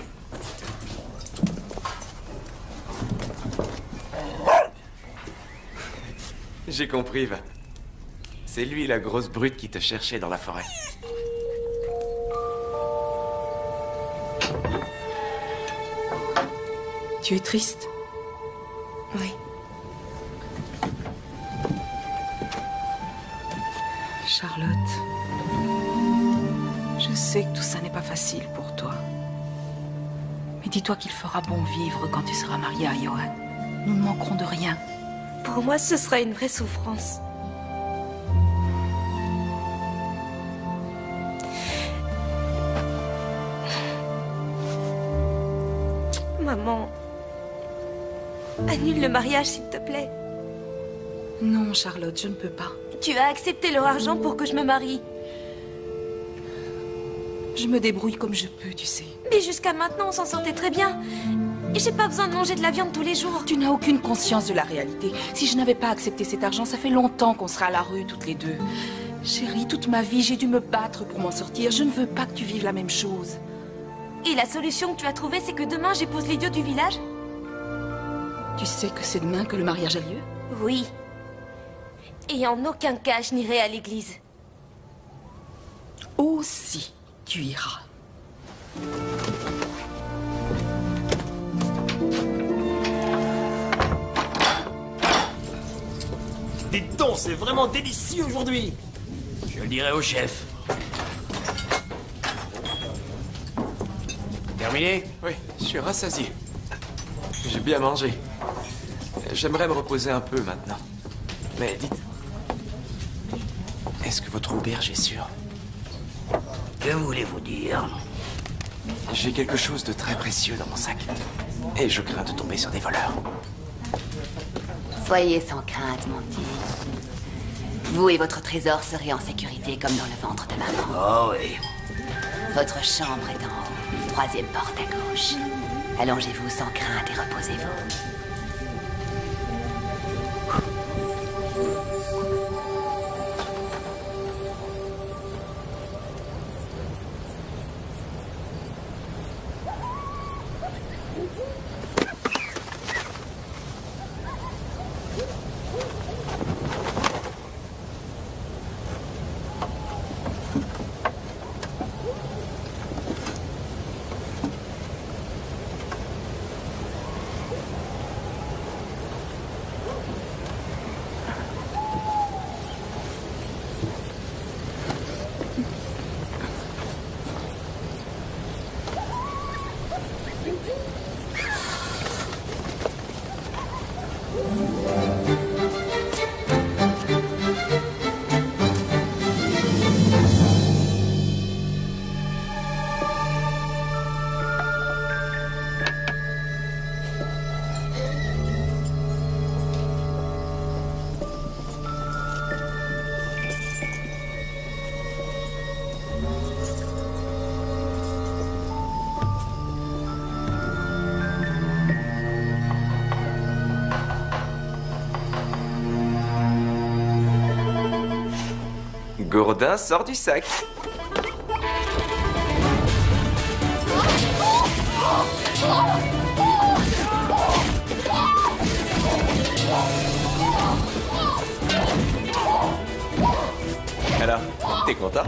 J'ai compris, va. C'est lui, la grosse brute qui te cherchait dans la forêt. Tu es triste? Oui. Charlotte, je sais que tout ça n'est pas facile pour toi. Mais dis-toi qu'il fera bon vivre quand tu seras mariée à Johan. Nous ne manquerons de rien. Pour moi, ce sera une vraie souffrance. Maman, annule le mariage, s'il te plaît. Non, Charlotte, je ne peux pas. Tu as accepté leur argent pour que je me marie. Je me débrouille comme je peux, tu sais. Mais jusqu'à maintenant, on s'en sortait très bien. Et j'ai pas besoin de manger de la viande tous les jours. Tu n'as aucune conscience de la réalité. Si je n'avais pas accepté cet argent, ça fait longtemps qu'on serait à la rue, toutes les deux. Chérie, toute ma vie, j'ai dû me battre pour m'en sortir. Je ne veux pas que tu vives la même chose. Et la solution que tu as trouvée, c'est que demain, j'épouse l'idiot du village? Tu sais que c'est demain que le mariage a lieu? Oui. Et en aucun cas, je n'irai à l'église. Aussi, tu iras. Dites donc, c'est vraiment délicieux aujourd'hui. Je le dirai au chef. Terminé? Oui, je suis rassasié. J'ai bien mangé. J'aimerais me reposer un peu maintenant. Mais dites, est-ce que votre auberge est sûre? Que voulez-vous dire? J'ai quelque chose de très précieux dans mon sac. Et je crains de tomber sur des voleurs. Soyez sans crainte, mon petit. Vous et votre trésor serez en sécurité comme dans le ventre de maman. Oh oui. Votre chambre est en haut, troisième porte à gauche. Allongez-vous sans crainte et reposez-vous. Gourdin sort du sac. Alors, t'es content?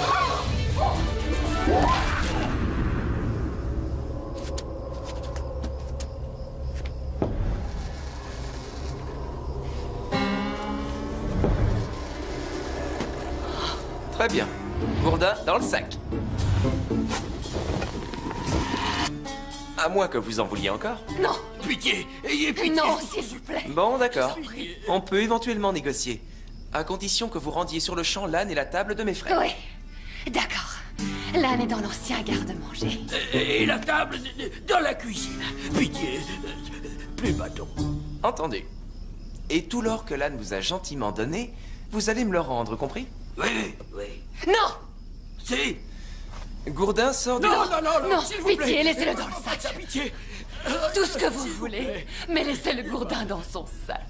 Très bien. Gourdin dans le sac. À moins que vous en vouliez encore. Non. Pitié, ayez pitié. Non, s'il vous plaît. Bon, d'accord. On peut éventuellement négocier. À condition que vous rendiez sur le champ l'âne et la table de mes frères. Oui. D'accord. L'âne est dans l'ancien garde-manger. Et la table dans la cuisine. Pitié, plus bâton. Entendu. Et tout l'or que l'âne vous a gentiment donné, vous allez me le rendre, compris? Oui, oui. Non! Si! Gourdin sort du... Non, non, non, Non, s'il vous pitié, plaît. laissez-le dans le sac. Pitié. Tout ce que vous voulez, mais laissez le gourdin dans son sac.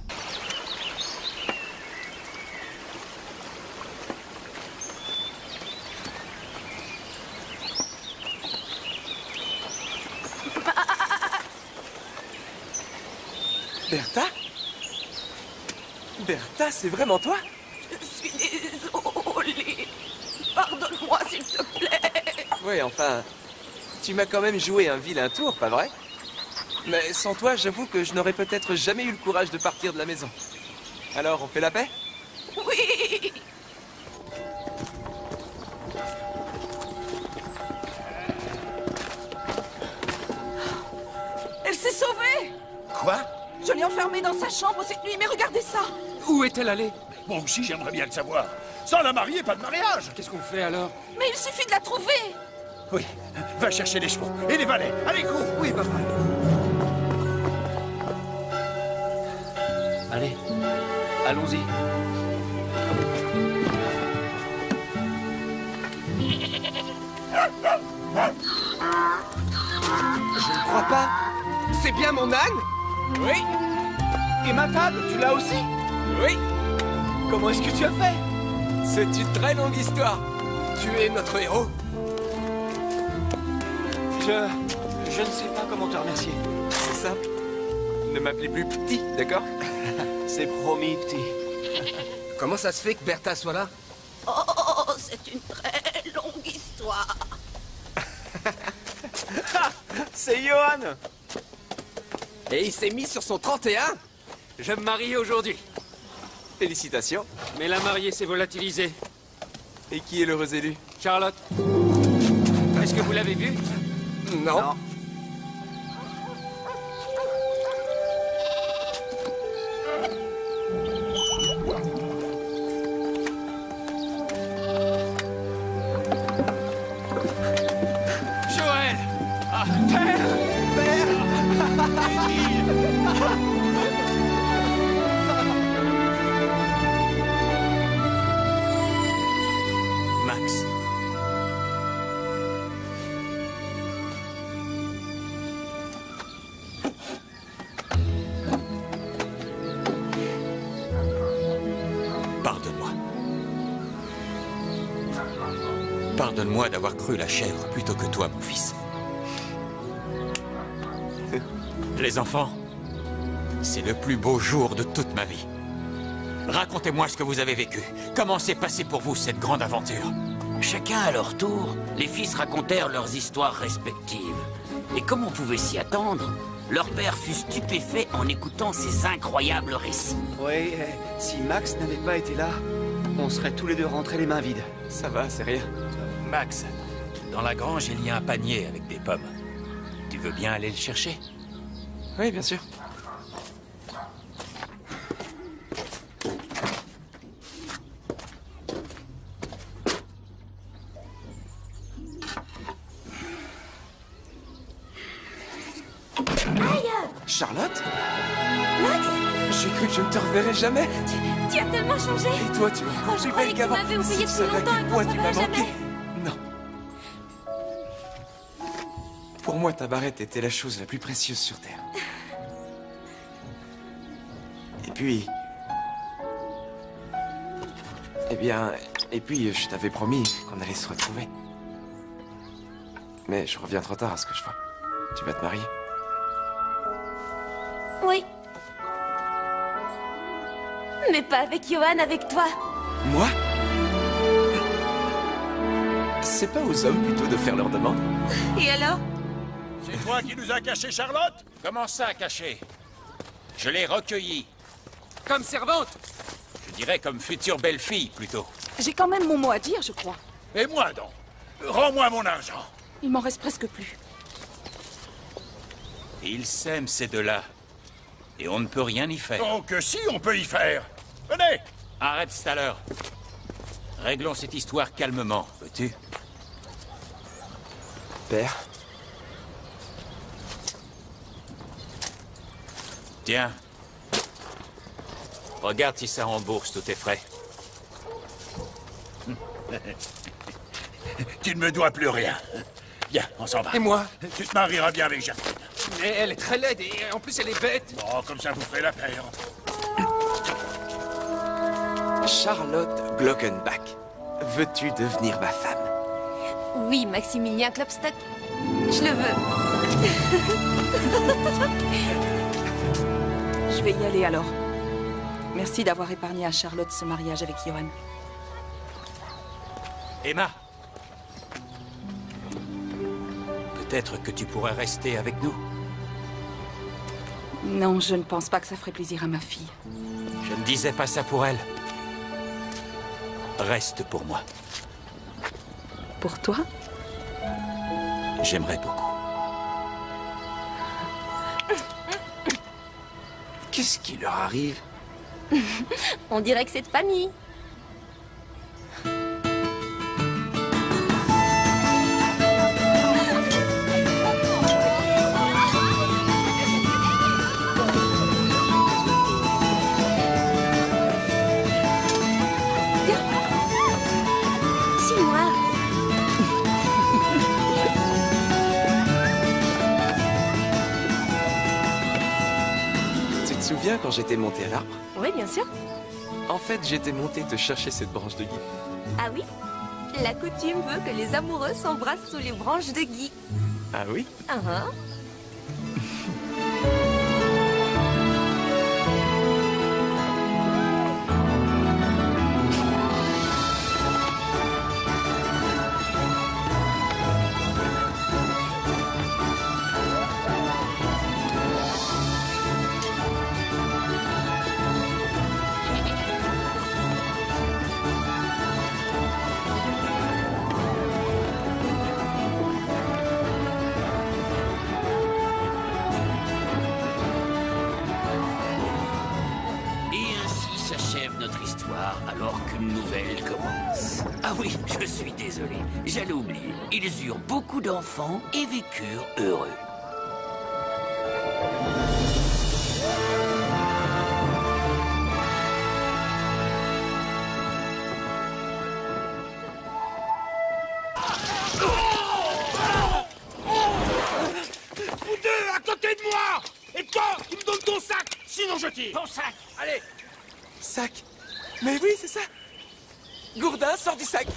Bertha? Bertha, c'est vraiment toi? Je suis désolée. Pardonne-moi, s'il te plaît. Oui, enfin, tu m'as quand même joué un vilain tour, pas vrai? Mais sans toi, j'avoue que je n'aurais peut-être jamais eu le courage de partir de la maison. Alors, on fait la paix? Oui. Elle s'est sauvée. Quoi? Je l'ai enfermée dans sa chambre cette nuit, mais regardez ça. Où est-elle allée? Moi aussi, j'aimerais bien le savoir. Sans la marier, pas de mariage. Qu'est-ce qu'on fait alors? Mais il suffit de la trouver. Oui, va chercher les chevaux et les valets. Allez, cours. Oui, papa. Allez, allons-y. Je ne crois pas. C'est bien mon âne? Oui. Et ma table, tu l'as aussi? Oui. Comment est-ce que tu as fait? C'est une très longue histoire. Tu es notre héros. Je... Je ne sais pas comment te remercier. C'est simple. Ne m'appelez plus Petit, d'accord? C'est promis, Petit. Comment ça se fait que Bertha soit là? Oh, c'est une très longue histoire. C'est Johan. Et il s'est mis sur son trente et un? Je me marie aujourd'hui. Félicitations. Mais la mariée s'est volatilisée. Et qui est l'heureux élu? Charlotte. Est-ce que vous l'avez vue? Non. Non. Joël! Ah, père! Max. Pardonne-moi. Pardonne-moi d'avoir cru la chèvre plutôt que toi, mon fils. Les enfants, c'est le plus beau jour de toute ma vie. Racontez-moi ce que vous avez vécu. Comment s'est passée pour vous cette grande aventure? Chacun à leur tour, les fils racontèrent leurs histoires respectives. Et comme on pouvait s'y attendre, leur père fut stupéfait en écoutant ces incroyables récits. Oui, eh, si Max n'avait pas été là, on serait tous les deux rentrés les mains vides. Ça va, c'est rien. Max, dans la grange, il y a un panier avec des pommes. Tu veux bien aller le chercher? Oui, bien sûr. Charlotte? Max? J'ai cru que je ne te reverrais jamais. Tu, tu as tellement changé. Et toi, tu es Oh, je plus croyais belle que tu qu'avant. m'avais oublié Si tu depuis savais à longtemps quel et qu'on point se tu m'as reverrait manqué. jamais. Non. Pour moi, ta barrette était la chose la plus précieuse sur Terre. Et puis... Eh bien... Et puis, je t'avais promis qu'on allait se retrouver. Mais je reviens trop tard à ce que je fais. Tu vas te marier. Oui. Mais pas avec Johan, avec toi. Moi? C'est pas aux hommes plutôt de faire leurs demandes? Et alors? C'est toi qui nous as caché Charlotte? Comment ça, caché? Je l'ai recueillie. Comme servante? Je dirais comme future belle-fille, plutôt. J'ai quand même mon mot à dire, je crois. Et moi donc? Rends-moi mon argent. Il m'en reste presque plus. Ils s'aiment, ces deux-là. Et on ne peut rien y faire. Oh, que si, on peut y faire. Venez! Arrête, Staller. Réglons cette histoire calmement, veux-tu? père. Tiens. Regarde si ça rembourse tous tes frais. Tu ne me dois plus rien. Viens, on s'en va. Et moi? Tu te marieras bien avec Gertrude. Mais elle est très laide et en plus elle est bête. Bon, comme ça vous ferez la paire. Charlotte Glockenbach, veux-tu devenir ma femme? Oui, Maximilien Klopstock. Je le veux. Je vais y aller alors. Merci d'avoir épargné à Charlotte ce mariage avec Johan. Emma. Peut-être que tu pourrais rester avec nous. Non, je ne pense pas que ça ferait plaisir à ma fille. Je ne disais pas ça pour elle. Reste pour moi. Pour toi? J'aimerais beaucoup. Qu'est-ce qui leur arrive? On dirait que c'est de famille. Suis-moi. Tu te souviens quand j'étais monté à l'arbre? Oui, bien sûr. En fait, j'étais monté te chercher cette branche de gui. Ah oui? La coutume veut que les amoureux s'embrassent sous les branches de gui. Ah oui? Ah ah. Alors qu'une nouvelle commence. Ah oui, je suis désolé, j'allais oublier. Ils eurent beaucoup d'enfants et vécurent heureux. Vous deux, à côté de moi! Et toi, tu me donnes ton sac, sinon je tire! Ton sac! Allez! Sac? Mais oui, c'est ça! Gourdin, sors du sac!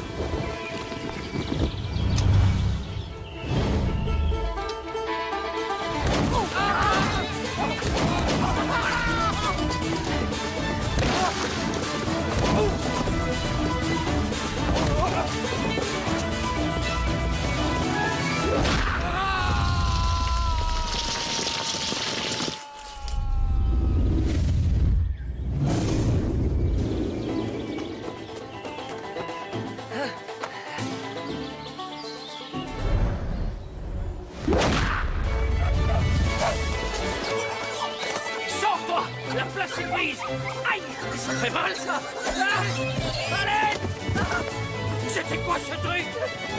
Sors-toi! La place est prise! Aïe! Ça fait mal, ça! Ah! Allez! C'était quoi ce truc?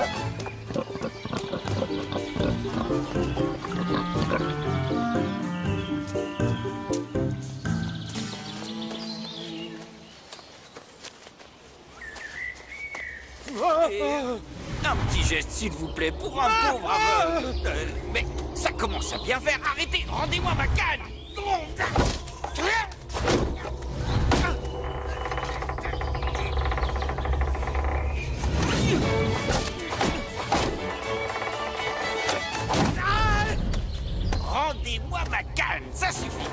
Un petit geste, s'il vous plaît, pour un pauvre aveugle. Euh, mais ça commence à bien faire. Arrêtez, rendez-moi ma canne. Rendez-moi ma canne, ça suffit.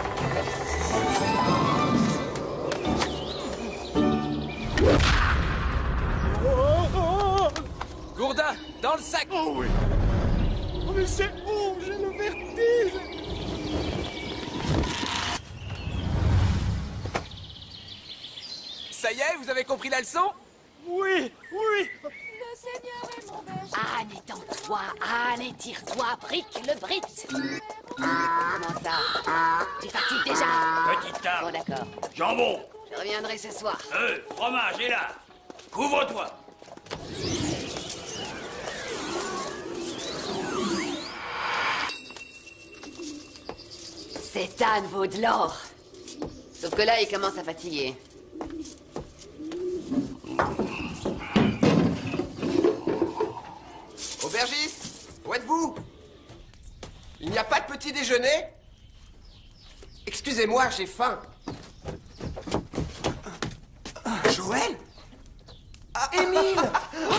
Gourdin, dans le sac! Oh oui! Oh mais c'est bon, j'ai le vertige! Ça y est, vous avez compris la leçon? Oui, oui! Le Seigneur est mon berger. Anne, étends-toi, Anne, étire-toi, brique le brit. Comment ça? Tu fatigues déjà? Petite table. Bon, d'accord. Jambon. Je reviendrai ce soir. Euh, fromage, et là. Couvre-toi. Cet âne vaut de l'or. Sauf que là, il commence à fatiguer. Aubergiste, où êtes-vous? Il n'y a pas de petit déjeuner? Excusez-moi, j'ai faim. Joël? Émile!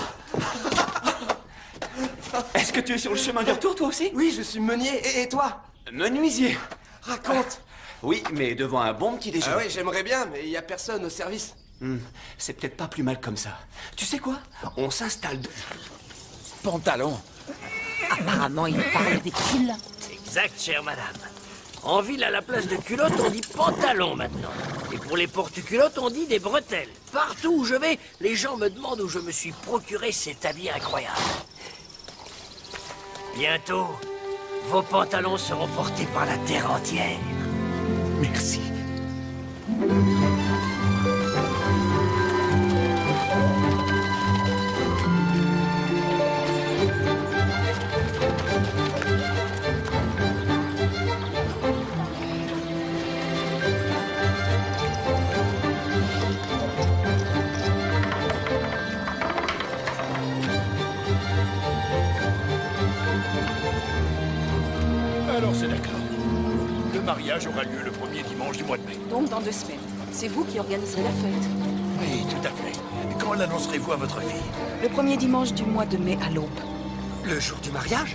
Est-ce que tu es sur le chemin du retour, toi aussi? Oui, je suis meunier. Et, et toi? Menuisier. Raconte. Oui, mais devant un bon petit déjeuner. Ah oui, j'aimerais bien, mais il n'y a personne au service. Hmm, c'est peut-être pas plus mal comme ça. Tu sais quoi? On s'installe... De... Pantalon. Apparemment, il parle des culottes. Exact, chère madame. En ville, à la place de culottes, on dit pantalon maintenant. Et pour les porte-culottes, on dit des bretelles. Partout où je vais, les gens me demandent où je me suis procuré cet habit incroyable. Bientôt, vos pantalons seront portés par la terre entière. Merci. Alors c'est d'accord. Le mariage aura lieu le premier dimanche du mois de mai. Donc dans deux semaines. C'est vous qui organiserez la fête. Oui, tout à fait. Quand l'annoncerez-vous à votre fille? Le premier dimanche du mois de mai à l'aube. Le jour du mariage?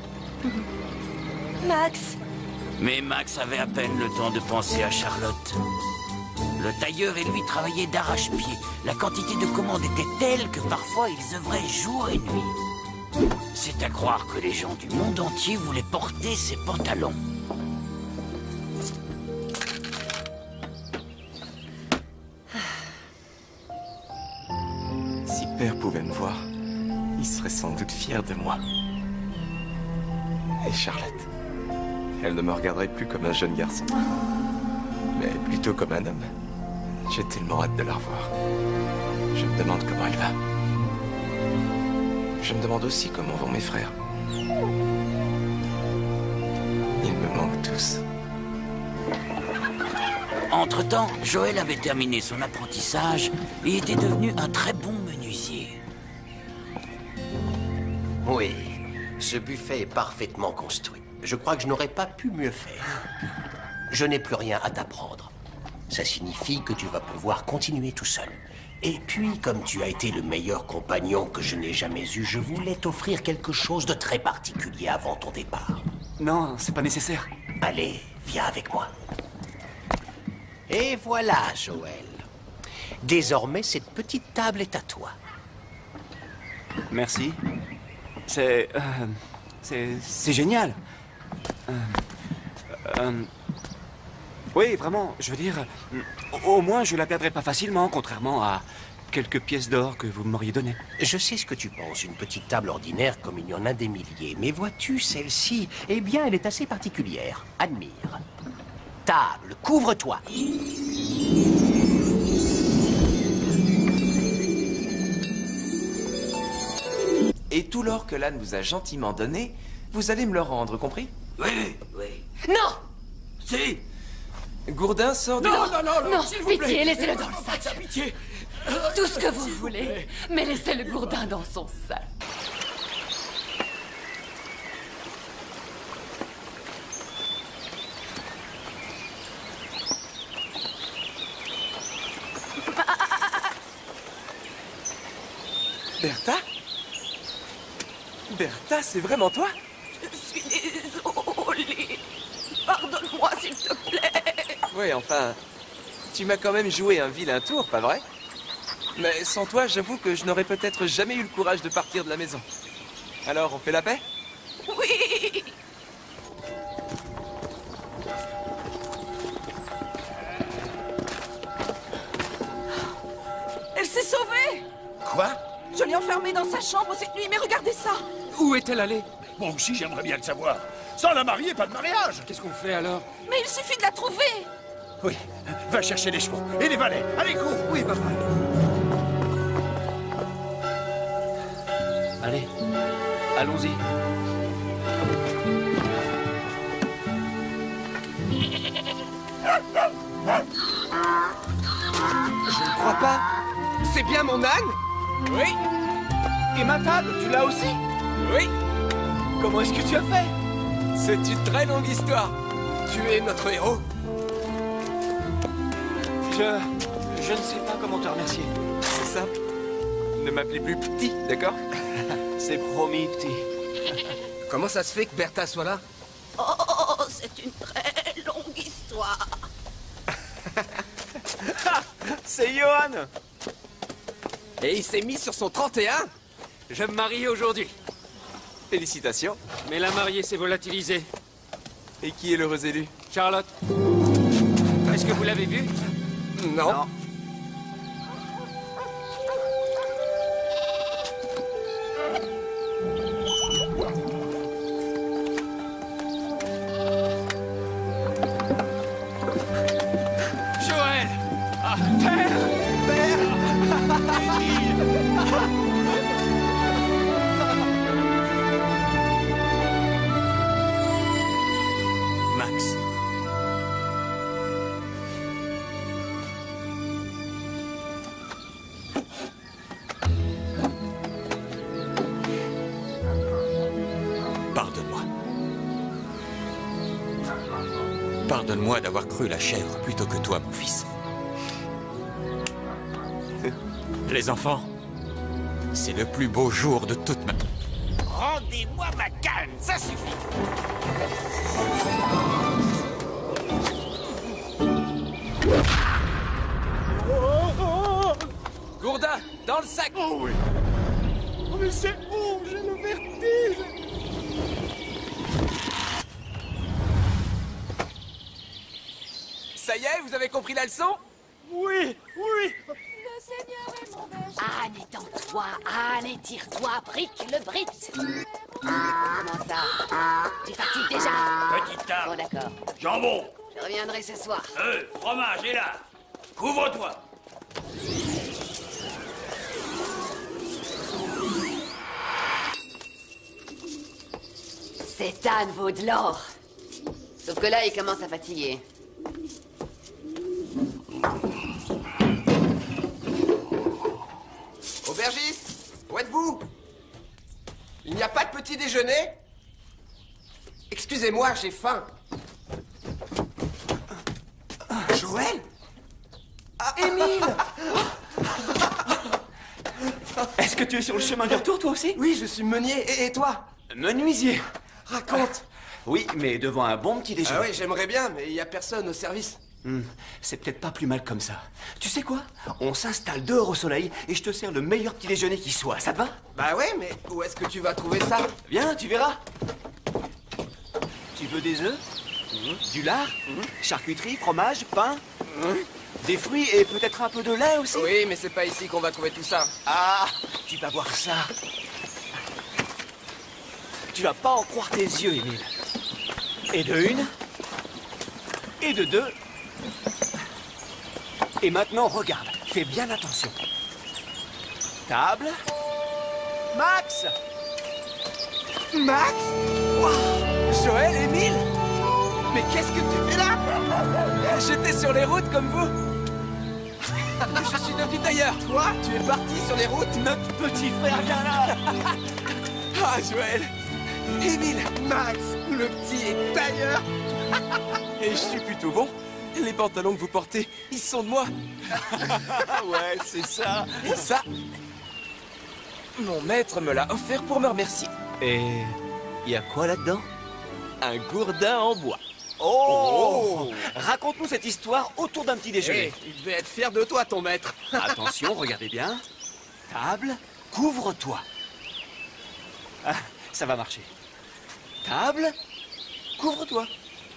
Max! Mais Max avait à peine le temps de penser à Charlotte. Le tailleur et lui travaillaient d'arrache-pied. La quantité de commandes était telle que parfois ils œuvraient jour et nuit. C'est à croire que les gens du monde entier voulaient porter ces pantalons. Si Père pouvait me voir, il serait sans doute fier de moi. Et Charlotte, elle ne me regarderait plus comme un jeune garçon, mais plutôt comme un homme. J'ai tellement hâte de la revoir. Je me demande comment elle va. Je me demande aussi comment vont mes frères. Ils me manquent tous. Entre-temps, Joël avait terminé son apprentissage et était devenu un très bon menuisier. Oui, ce buffet est parfaitement construit. Je crois que je n'aurais pas pu mieux faire. Je n'ai plus rien à t'apprendre. Ça signifie que tu vas pouvoir continuer tout seul. Et puis, comme tu as été le meilleur compagnon que je n'ai jamais eu, je voulais t'offrir quelque chose de très particulier avant ton départ. Non, c'est pas nécessaire. Allez, viens avec moi. Et voilà, Joël. Désormais, cette petite table est à toi. Merci. C'est... Euh, c'est... c'est génial. Euh, euh, oui, vraiment, je veux dire... Au moins, je la perdrai pas facilement, contrairement à quelques pièces d'or que vous m'auriez données. Je sais ce que tu penses, une petite table ordinaire comme il y en a des milliers. Mais vois-tu, celle-ci, eh bien, elle est assez particulière. Admire. Table, couvre-toi. Et tout l'or que l'âne vous a gentiment donné, vous allez me le rendre, compris? Oui, oui. Non! Si! Gourdin sort du... Non, non, non, Non, s'il vous pitié, plaît. laissez-le dans le sac. Pitié. Tout ce que vous voulez, mais laissez le gourdin dans son sac. Bertha? Bertha, c'est vraiment toi? Je suis désolée. Pardonne-moi, s'il te plaît. Oui, enfin, tu m'as quand même joué un vilain tour, pas vrai? Mais sans toi, j'avoue que je n'aurais peut-être jamais eu le courage de partir de la maison. Alors, on fait la paix? Oui. Elle s'est sauvée. Quoi? Je l'ai enfermée dans sa chambre cette nuit, mais regardez ça. Où est-elle allée? Moi aussi, j'aimerais bien le savoir. Sans la marier, pas de mariage. Qu'est-ce qu'on fait alors? Mais il suffit de la trouver. Oui, va chercher les chevaux et les valets. Allez, cours. Oui, papa. Allez, allons-y. mon âne? Oui. Et ma table, tu l'as aussi? Oui. Comment est-ce que tu as fait? C'est une très longue histoire. Tu es notre héros. Je... je ne sais pas comment te remercier. C'est simple. Ne m'appelez plus Petit, d'accord? C'est promis, Petit. Comment ça se fait que Bertha soit là? Oh, c'est une très longue histoire. C'est Johan. Et il s'est mis sur son trente et un. Je me marie aujourd'hui. Félicitations. Mais la mariée s'est volatilisée. Et qui est l'heureux élu? Charlotte. Est-ce que vous l'avez vue? Non. non. Joël! Ah, père! Père! Max. Pardonne-moi. Pardonne-moi d'avoir cru la chèvre plutôt que toi, mon fils. Les enfants, c'est le plus beau jour de toute ma... Rendez-moi ma canne, ça suffit. Gourdin, dans le sac. Oh oui. Oh mais c'est bon, j'ai le vertige. Ça y est, vous avez compris la leçon? Oui, oui. Le Seigneur est mon berger. Anne, étends-toi, Anne, étire-toi, brique le brit. Comment ça? Tu fatigues déjà? Petite table. Bon, d'accord. Jambon. Je reviendrai ce soir. Euh, fromage est là. Couvre-toi. Cette Anne vaut de l'or. Sauf que là, il commence à fatiguer. Aubergiste, où êtes-vous? Il n'y a pas de petit déjeuner? Excusez-moi, j'ai faim. Joël? Émile! Est-ce que tu es sur le chemin du retour, toi aussi? Oui, je suis meunier. Et, et toi? Menuisier. Raconte. Oui, mais devant un bon petit déjeuner. Ah oui, j'aimerais bien, mais il n'y a personne au service. Hmm, c'est peut-être pas plus mal comme ça. Tu sais quoi? On s'installe dehors au soleil et je te sers le meilleur petit déjeuner qui soit. Ça te va? Bah ouais, mais où est-ce que tu vas trouver ça? Viens, tu verras. Tu veux des œufs? Mmh. Du lard? Mmh. Charcuterie, fromage, pain? Mmh. Des fruits et peut-être un peu de lait aussi? Oui, mais c'est pas ici qu'on va trouver tout ça. Ah, tu vas voir ça. Tu vas pas en croire tes yeux, Émile. Et de une. Et de deux. Et maintenant, regarde. Fais bien attention. Table. Max! Max? Wow. Joël, Émile? Mais qu'est-ce que tu fais là? J'étais sur les routes comme vous. Je suis devenu tailleur. Toi, tu es parti sur les routes? Notre petit frère vient là. Ah, Joël. Émile, Max, le petit est tailleur. Et je suis plutôt bon. Les pantalons que vous portez, ils sont de moi. Ouais, c'est ça. Et ça, mon maître me l'a offert pour me remercier. Et il y a quoi là-dedans? Un gourdin en bois. Oh, oh. Raconte-nous cette histoire autour d'un petit déjeuner. Hey, il devait être fier de toi, ton maître. Attention, regardez bien. Table, couvre-toi. Ah, ça va marcher. Table, couvre-toi.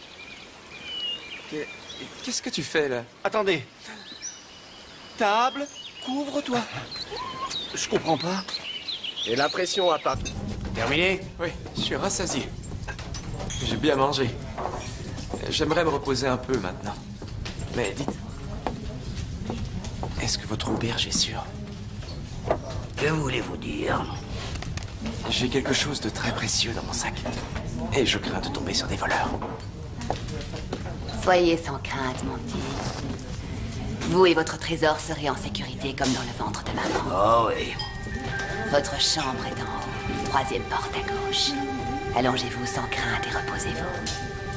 Qu'est-ce que tu fais, là? Attendez. Table, couvre-toi. Je comprends pas. J'ai l'impression à part. Terminé? Oui, je suis rassasié. J'ai bien mangé. J'aimerais me reposer un peu maintenant. Mais dites, est-ce que votre auberge est sûre? Que voulez-vous dire? J'ai quelque chose de très précieux dans mon sac. Et je crains de tomber sur des voleurs. Soyez sans crainte, mon petit. Vous et votre trésor serez en sécurité comme dans le ventre de maman. Oh oui. Votre chambre est en haut, troisième porte à gauche. Allongez-vous sans crainte et reposez-vous.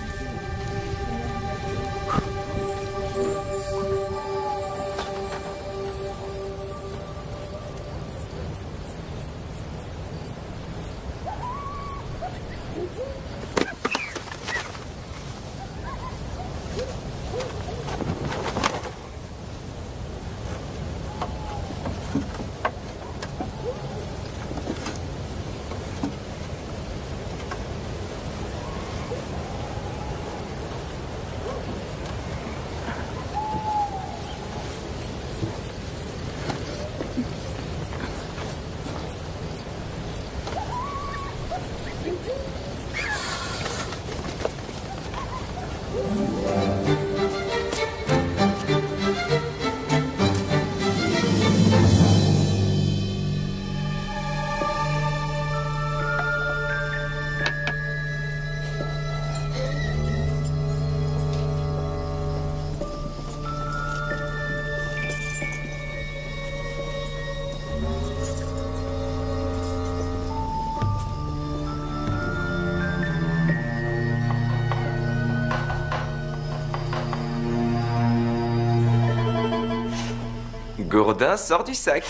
Gourdin sort du sac.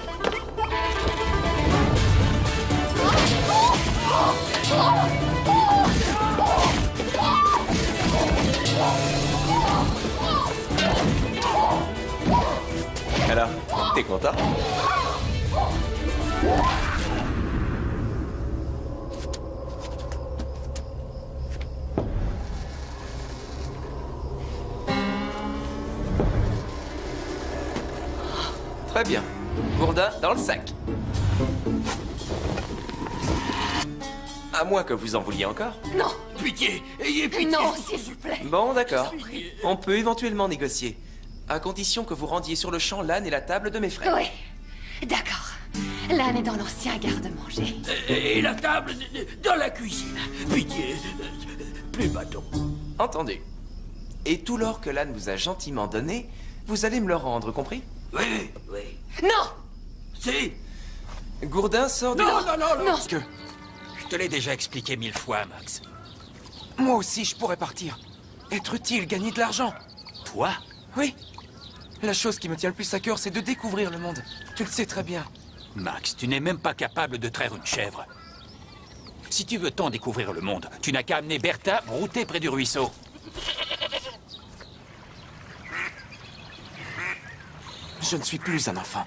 Alors, t'es content? Très bien. Gourdin dans le sac. À moins que vous en vouliez encore. Non. Pitié, ayez pitié. Non, s'il vous plaît. Bon, d'accord. On peut éventuellement négocier. À condition que vous rendiez sur le champ l'âne et la table de mes frères. Oui. D'accord. L'âne est dans l'ancien garde-manger. Et, et la table dans la cuisine. Pitié, plus bâton. Entendu. Et tout l'or que l'âne vous a gentiment donné, vous allez me le rendre, compris? Oui, oui. Non. Si. Gourdin sort du... Non, non, non, non. Que... Je te l'ai déjà expliqué mille fois, Max. Moi aussi, je pourrais partir. Être utile, gagner de l'argent. Toi? Oui. La chose qui me tient le plus à cœur, c'est de découvrir le monde. Tu le sais très bien. Max, tu n'es même pas capable de traire une chèvre. Si tu veux tant découvrir le monde, tu n'as qu'à amener Bertha brouter près du ruisseau. Je ne suis plus un enfant.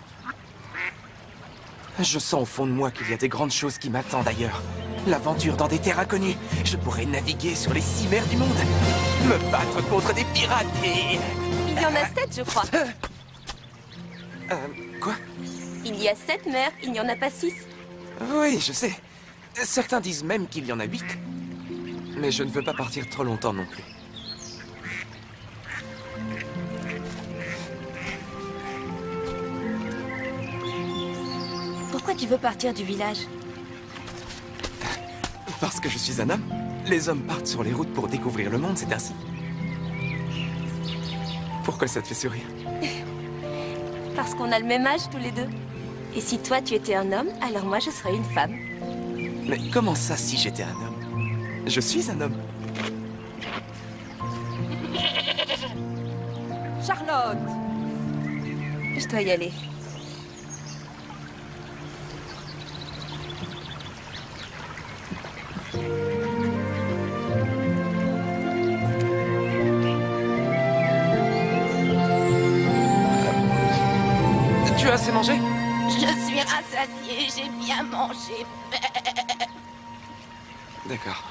Je sens au fond de moi qu'il y a des grandes choses qui m'attendent ailleurs. L'aventure dans des terres inconnues. Je pourrais naviguer sur les six mers du monde. Me battre contre des pirates et... Il y en a sept, je crois. Euh, quoi? Il y a sept mers, il n'y en a pas six. Oui, je sais. Certains disent même qu'il y en a huit. Mais je ne veux pas partir trop longtemps non plus. Pourquoi tu veux partir du village? Parce que je suis un homme. Les hommes partent sur les routes pour découvrir le monde, c'est ainsi. Pourquoi ça te fait sourire? Parce qu'on a le même âge tous les deux. Et si toi tu étais un homme, alors moi je serais une femme. Mais comment ça si j'étais un homme? Je suis un homme. Charlotte! Je dois y aller. Tu as assez mangé? Je suis rassasiée, j'ai bien mangé. D'accord.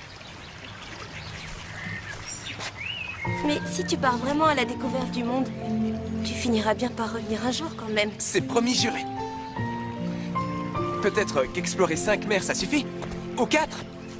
Mais si tu pars vraiment à la découverte du monde, tu finiras bien par revenir un jour quand même. C'est promis juré. Peut-être qu'explorer cinq mers, ça suffit? Ou quatre?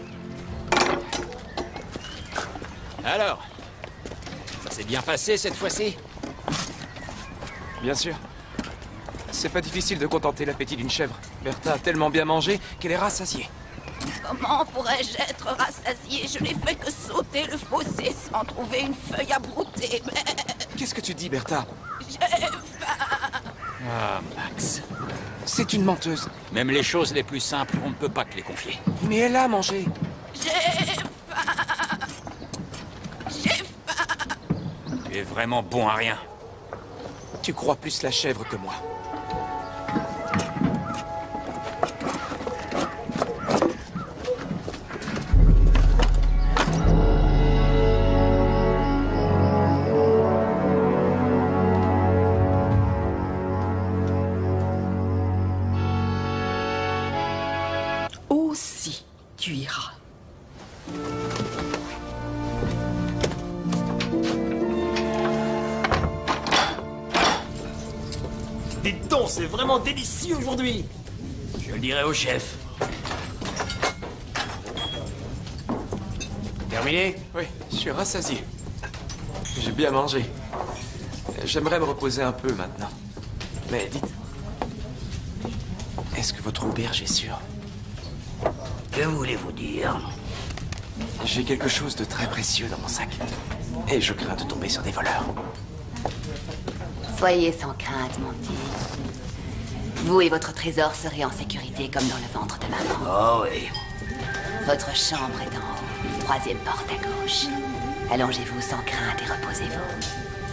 Alors, ça s'est bien passé cette fois-ci? Bien sûr. C'est pas difficile de contenter l'appétit d'une chèvre. Bertha a tellement bien mangé qu'elle est rassasiée. Comment pourrais-je être rassasiée? Je n'ai fait que sauter le fossé sans trouver une feuille à brouter. Qu'est-ce que tu dis, Bertha? Ah, Max. C'est une menteuse. Même les choses les plus simples, on ne peut pas te les confier. Mais elle a mangé. J'ai faim. J'ai Tu es vraiment bon à rien. Tu crois plus la chèvre que moi. Aussi, tu iras. Dites donc, c'est vraiment délicieux aujourd'hui. Je le dirai au chef. Terminé? Oui, je suis rassasié. J'ai bien mangé. J'aimerais me reposer un peu maintenant. Mais dites, est-ce que votre auberge est sûre? Que voulez-vous dire? J'ai quelque chose de très précieux dans mon sac. Et je crains de tomber sur des voleurs. Soyez sans crainte, mon petit. Vous et votre trésor serez en sécurité comme dans le ventre de maman. Oh oui. Votre chambre est en haut, troisième porte à gauche. Allongez-vous sans crainte et reposez-vous.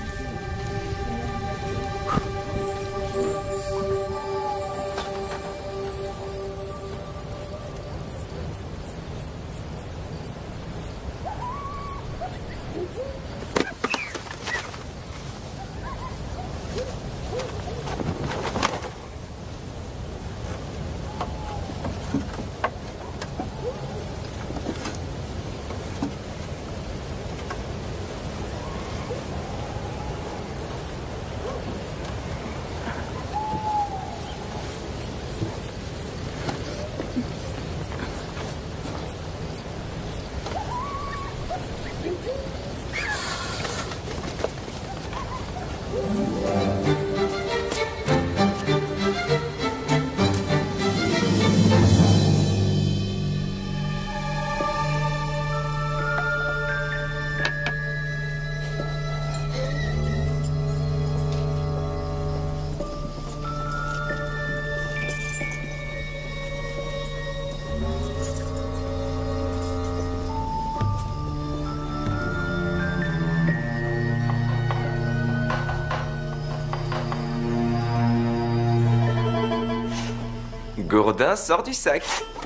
Gourdin sort du sac.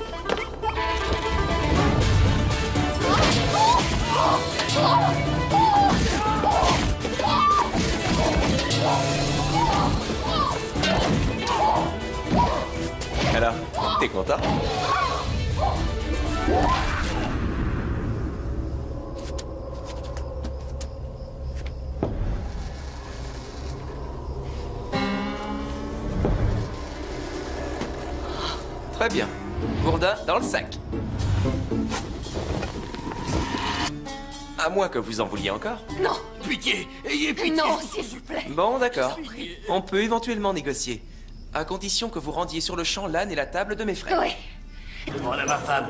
Alors, t'es content? Très bien. Gourdin dans le sac. À moins que vous en vouliez encore. Non. Pitié, ayez pitié. Non, s'il vous plaît. Bon, d'accord. On peut éventuellement négocier. À condition que vous rendiez sur le champ l'âne et la table de mes frères. Oui. Demande à ma femme.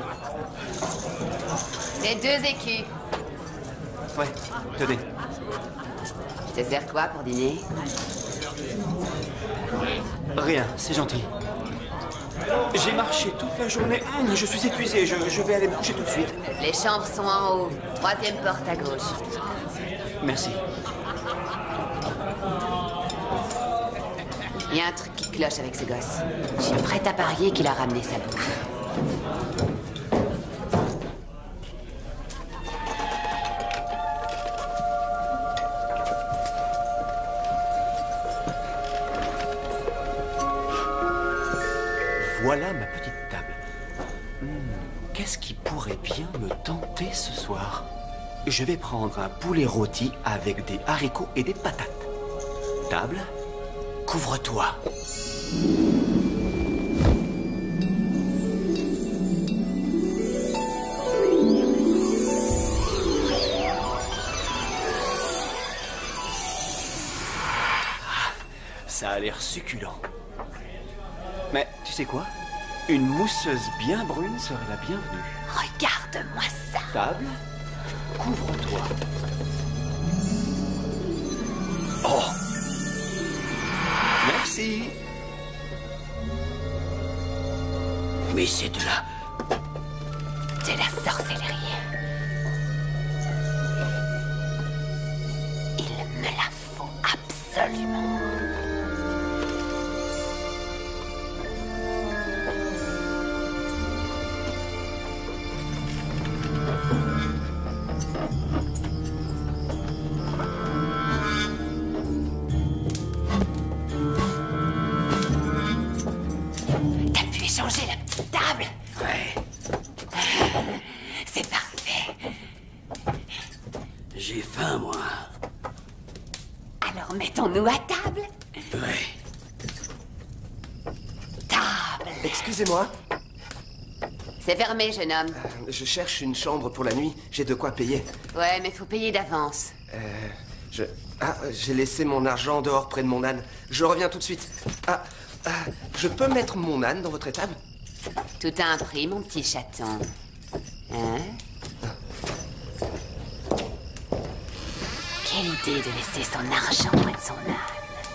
C'est deux écus. Ouais, tenez. Je te sers quoi pour dîner? Rien, c'est gentil. J'ai marché toute la journée. Hum, je suis épuisé. Je, je vais aller me coucher tout de suite. Les chambres sont en haut. Troisième porte à gauche. Merci. Il y a un truc qui cloche avec ce gosse. Je suis prête à parier qu'il a ramené sa bouffe. Voilà ma petite table. Hmm, qu'est-ce qui pourrait bien me tenter ce soir? Je vais prendre un poulet rôti avec des haricots et des patates. Table, couvre-toi. Ça a l'air succulent. Mais tu sais quoi? Une mousseuse bien brune serait la bienvenue. Regarde-moi ça. Table, couvre-toi. Oh! Merci. Mais c'est de la... C'est la sorcellerie. Il me la faut absolument. T'as pu échanger la petite table? Ouais. C'est parfait. J'ai faim, moi. Alors mettons-nous à table. Ouais. Table. Excusez-moi, C'est fermé, jeune homme. je cherche une chambre pour la nuit. J'ai de quoi payer. Ouais, mais faut payer d'avance. Euh, je... Ah, j'ai laissé mon argent dehors près de mon âne. Je reviens tout de suite. Ah, ah, je peux mettre mon âne dans votre étable? Tout a un prix, mon petit chaton. Hein? Quelle idée de laisser son argent près de son âne.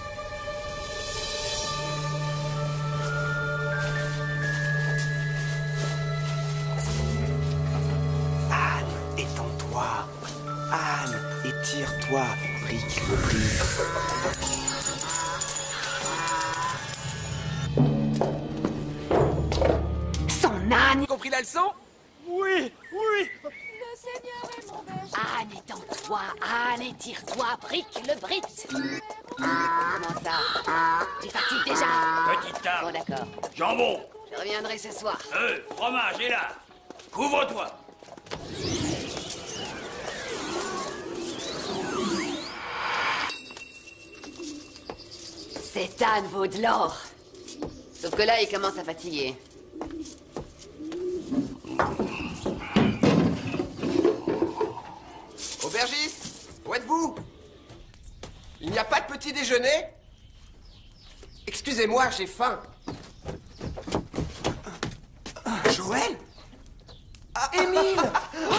Anne, étends-toi. Anne, étire-toi. Brique le brique. Son âne. Compris la leçon? Oui, oui. Le Seigneur est mon berger. Anne, étends-toi. Anne, étire-toi. Brique le brit. Comment ça? Tu fatigues déjà? Petite table. Bon, d'accord. Jambon. Je reviendrai ce soir. œufs, fromage et là. Couvre-toi. Cet âne vaut de l'or. Sauf que là, il commence à fatiguer. Aubergiste, où êtes-vous? Il n'y a pas de petit déjeuner? Excusez-moi, j'ai faim. Joël? Émile!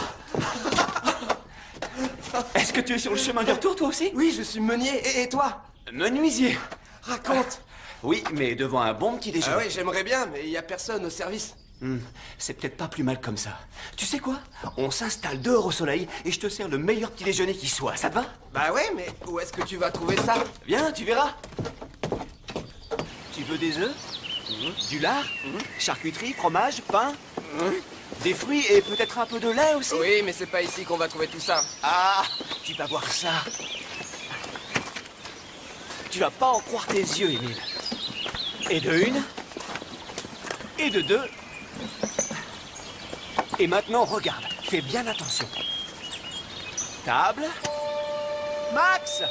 Est-ce que tu es sur le chemin du retour, toi aussi? Oui, je suis meunier. Et, et toi? Menuisier. Raconte. Oui, mais devant un bon petit déjeuner. Ah oui, j'aimerais bien, mais il n'y a personne au service. Hmm, c'est peut-être pas plus mal comme ça. Tu sais quoi? On s'installe dehors au soleil et je te sers le meilleur petit déjeuner qui soit. Ça te va? Bah ouais, mais où est-ce que tu vas trouver ça? Viens, tu verras. Tu veux des œufs? Du lard? Charcuterie, fromage, pain? Des fruits et peut-être un peu de lait aussi? Oui, mais c'est pas ici qu'on va trouver tout ça. Ah, tu vas voir ça. Tu vas pas en croire tes yeux, Émile. Et de une. Et de deux. Et maintenant, regarde. Fais bien attention. Table. Max!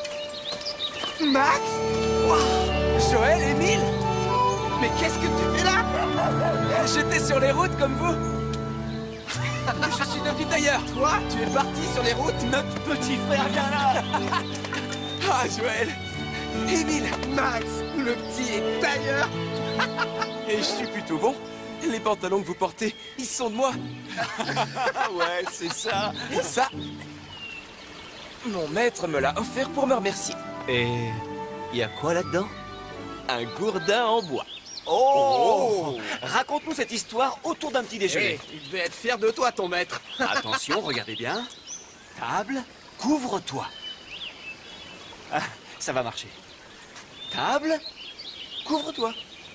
Max? Wow. Joël, Émile? Mais qu'est-ce que tu fais là? J'étais sur les routes comme vous. Je suis devenu tailleur. Toi, tu es parti sur les routes? Notre petit frère vient là. Ah, Joël. Émile, Max, le petit est tailleur. Et je suis plutôt bon. Les pantalons que vous portez, ils sont de moi. Ouais, c'est ça. Ça, mon maître me l'a offert pour me remercier. Et il y a quoi là-dedans? Un gourdin en bois. Oh, oh. Raconte-nous cette histoire autour d'un petit déjeuner. Hey, il devait être fier de toi, ton maître. Attention, regardez bien. Table, couvre-toi. Ah, ça va marcher. Table, couvre-toi.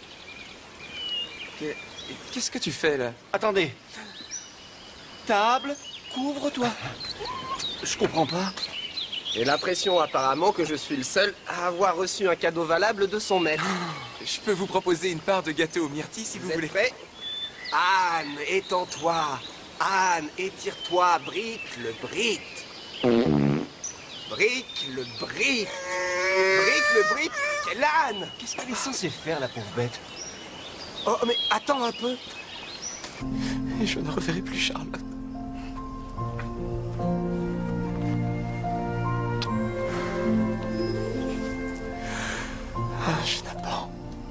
Qu'est-ce que tu fais, là? Attendez. Table, couvre-toi. Je comprends pas. J'ai l'impression apparemment que je suis le seul à avoir reçu un cadeau valable de son maître. Je peux vous proposer une part de gâteau aux myrtilles si vous, vous voulez. Êtes prêts? Anne, étends-toi. Anne, étire-toi. Brique le brit. Brique le brit. Brique le brit. Quel âne! Qu'est-ce qu'elle est censée faire, la pauvre bête? Oh, mais attends un peu. Et je ne reverrai plus Charlotte. Ah, je n'apprends.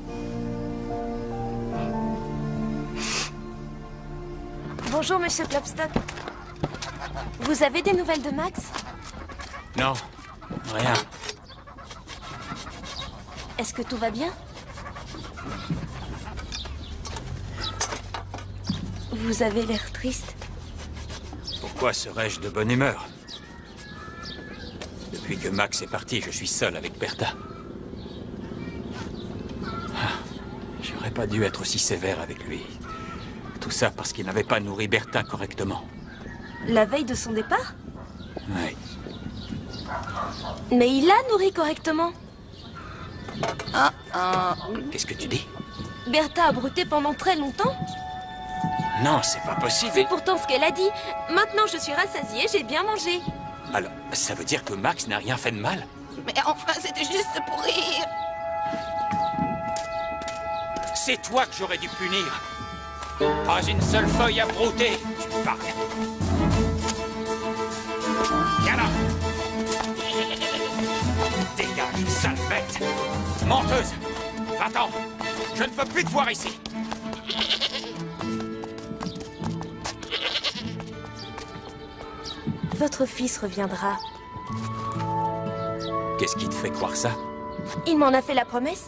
Bonjour, monsieur Klopstock. Vous avez des nouvelles de Max? Non, rien. Est-ce que tout va bien? Vous avez l'air triste. Pourquoi serais-je de bonne humeur? Depuis que Max est parti, je suis seul avec Bertha. Ah, j'aurais pas dû être aussi sévère avec lui. Tout ça parce qu'il n'avait pas nourri Bertha correctement. La veille de son départ? Oui. Mais il l'a nourri correctement. Ah, ah. Qu'est-ce que tu dis? Bertha a brouté pendant très longtemps. Non, c'est pas possible. C'est pourtant ce qu'elle a dit. Maintenant, je suis rassasiée, j'ai bien mangé. Alors, ça veut dire que Max n'a rien fait de mal? Mais enfin, c'était juste pour rire. C'est toi que j'aurais dû punir. Pas une seule feuille à brouter. Tu parles. Viens là. Dégage, sale bête. Menteuse. Va-t'en. Je ne veux plus te voir ici. Votre fils reviendra. Qu'est-ce qui te fait croire ça? Il m'en a fait la promesse.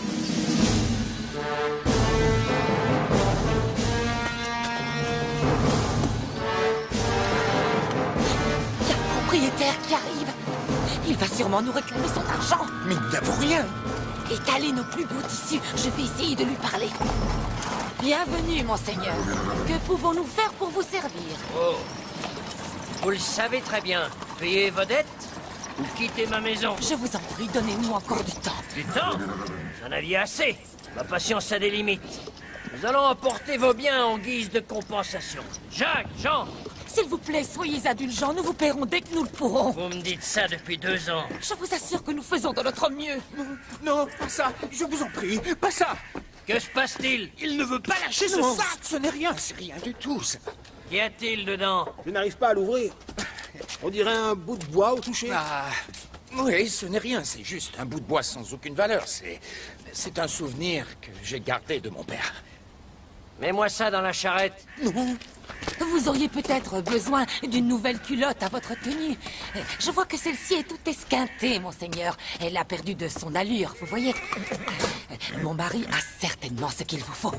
Il y a le propriétaire qui arrive. Il va sûrement nous réclamer son argent. Mais nous n'avons rien. Étalez nos plus beaux tissus. Je vais essayer de lui parler. Bienvenue, monseigneur. Que pouvons-nous faire pour vous servir? Oh. Vous le savez très bien. Payez vos dettes ou quittez ma maison. Je vous en prie, donnez-nous encore du temps. Du temps? Vous en aviez assez. Ma patience a des limites. Nous allons apporter vos biens en guise de compensation. Jacques, Jean! S'il vous plaît, soyez indulgents. Nous vous paierons dès que nous le pourrons. Vous me dites ça depuis deux ans. Je vous assure que nous faisons de notre mieux. Non, pas ça. Je vous en prie, pas ça. Que se passe-t-il? Il ne veut pas lâcher ce Non, sac. Ce n'est rien, c'est rien du tout, ça. Qu'y a-t-il dedans? Je n'arrive pas à l'ouvrir. On dirait un bout de bois au toucher. Ah, oui, ce n'est rien, c'est juste un bout de bois sans aucune valeur. C'est... c'est un souvenir que j'ai gardé de mon père. Mets-moi ça dans la charrette. Non. Vous auriez peut-être besoin d'une nouvelle culotte à votre tenue. Je vois que celle-ci est toute esquintée, monseigneur. Elle a perdu de son allure, vous voyez. Mon mari a certainement ce qu'il vous faut.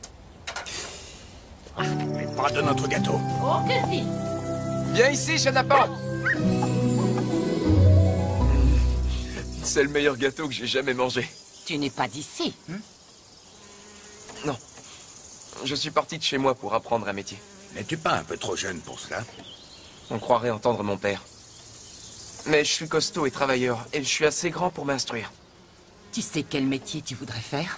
Pas de notre gâteau. Oh, que si! Viens ici, Chenapan. C'est le meilleur gâteau que j'ai jamais mangé. Tu n'es pas d'ici. Hmm? Non. Je suis parti de chez moi pour apprendre un métier. N'es-tu pas un peu trop jeune pour cela? On croirait entendre mon père. Mais je suis costaud et travailleur, et je suis assez grand pour m'instruire. Tu sais quel métier tu voudrais faire?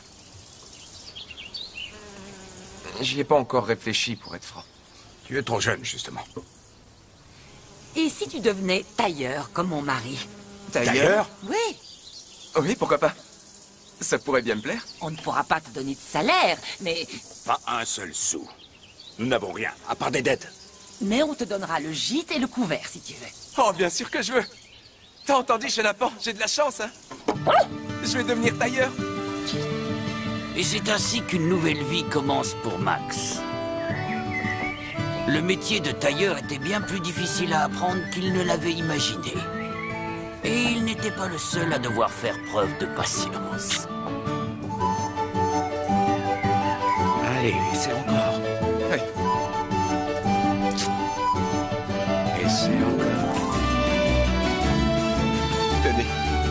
J'y ai pas encore réfléchi, pour être franc. Tu es trop jeune, justement. Et si tu devenais tailleur, comme mon mari? Tailleur? Oui. Oui, pourquoi pas? Ça pourrait bien me plaire. On ne pourra pas te donner de salaire, mais... Pas un seul sou. Nous n'avons rien, à part des dettes. Mais on te donnera le gîte et le couvert, si tu veux. Oh, bien sûr que je veux. T'as entendu, Chenapan? J'ai de la chance, hein? Je vais devenir tailleur. Et c'est ainsi qu'une nouvelle vie commence pour Max. Le métier de tailleur était bien plus difficile à apprendre qu'il ne l'avait imaginé. Et il n'était pas le seul à devoir faire preuve de patience. Allez, essaie encore. Oui. Essaie encore. Tenez.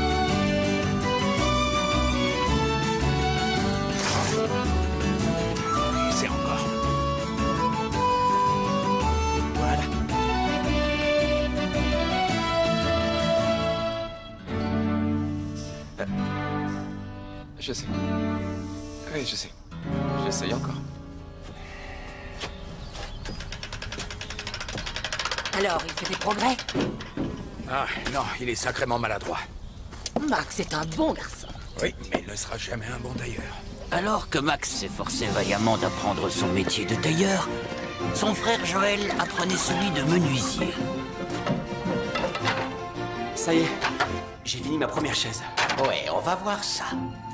Essaie encore. Voilà. Euh, je sais. Oui, je sais. J'essaye encore. Alors, il fait des progrès? Ah, non, il est sacrément maladroit. Max est un bon garçon. Oui, mais il ne sera jamais un bon tailleur. Alors que Max s'efforçait vaillamment d'apprendre son métier de tailleur, son frère Joël apprenait celui de menuisier. Ça y est, j'ai fini ma première chaise. Ouais, on va voir ça.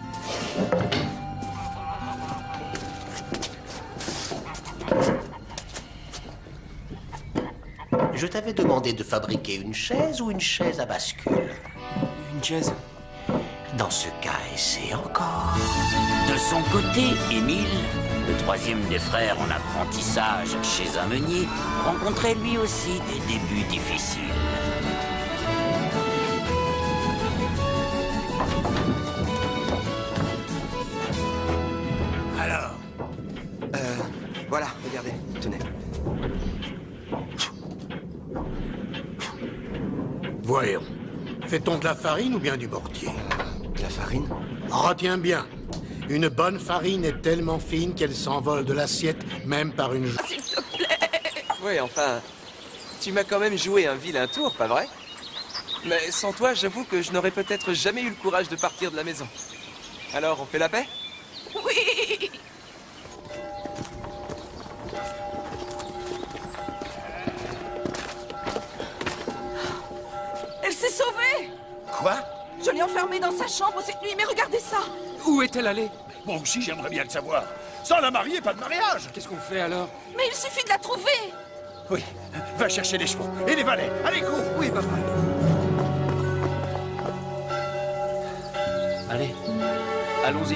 Je t'avais demandé de fabriquer une chaise ou une chaise à bascule? Une chaise. Dans ce cas, essaie encore. De son côté, Émile, le troisième des frères en apprentissage chez un meunier, rencontrait lui aussi des débuts difficiles. Alors Euh... Voilà, regardez, tenez. Voyons. Fait-on de la farine ou bien du mortier? De la farine? Retiens bien. Une bonne farine est tellement fine qu'elle s'envole de l'assiette, même par une... S'il te plaît. Oui, enfin... Tu m'as quand même joué un vilain tour, pas vrai? Mais sans toi, j'avoue que je n'aurais peut-être jamais eu le courage de partir de la maison. Alors, on fait la paix? Oui. Elle s'est sauvée. Quoi? Je l'ai enfermée dans sa chambre cette nuit, mais regardez ça. Où est-elle allée? Moi aussi, j'aimerais bien le savoir. Sans la marier, pas de mariage. Qu'est-ce qu'on fait alors? Mais il suffit de la trouver. Oui, va chercher les chevaux et les valets. Allez, cours. Oui, papa. Allez, allons-y.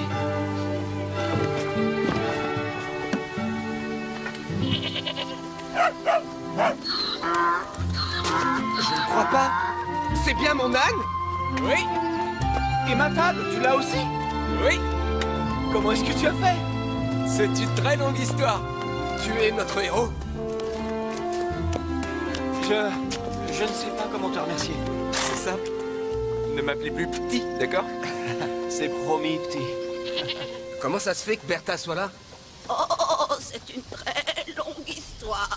Je ne crois pas. C'est bien mon âne? Oui. Et ma table, tu l'as aussi? Oui. Comment est-ce que tu as fait? C'est une très longue histoire. Tu es notre héros. Je... je ne sais pas comment te remercier. C'est simple. Ne m'appelez plus Petit, d'accord? C'est promis, Petit. Comment ça se fait que Bertha soit là? Oh, c'est une très longue histoire.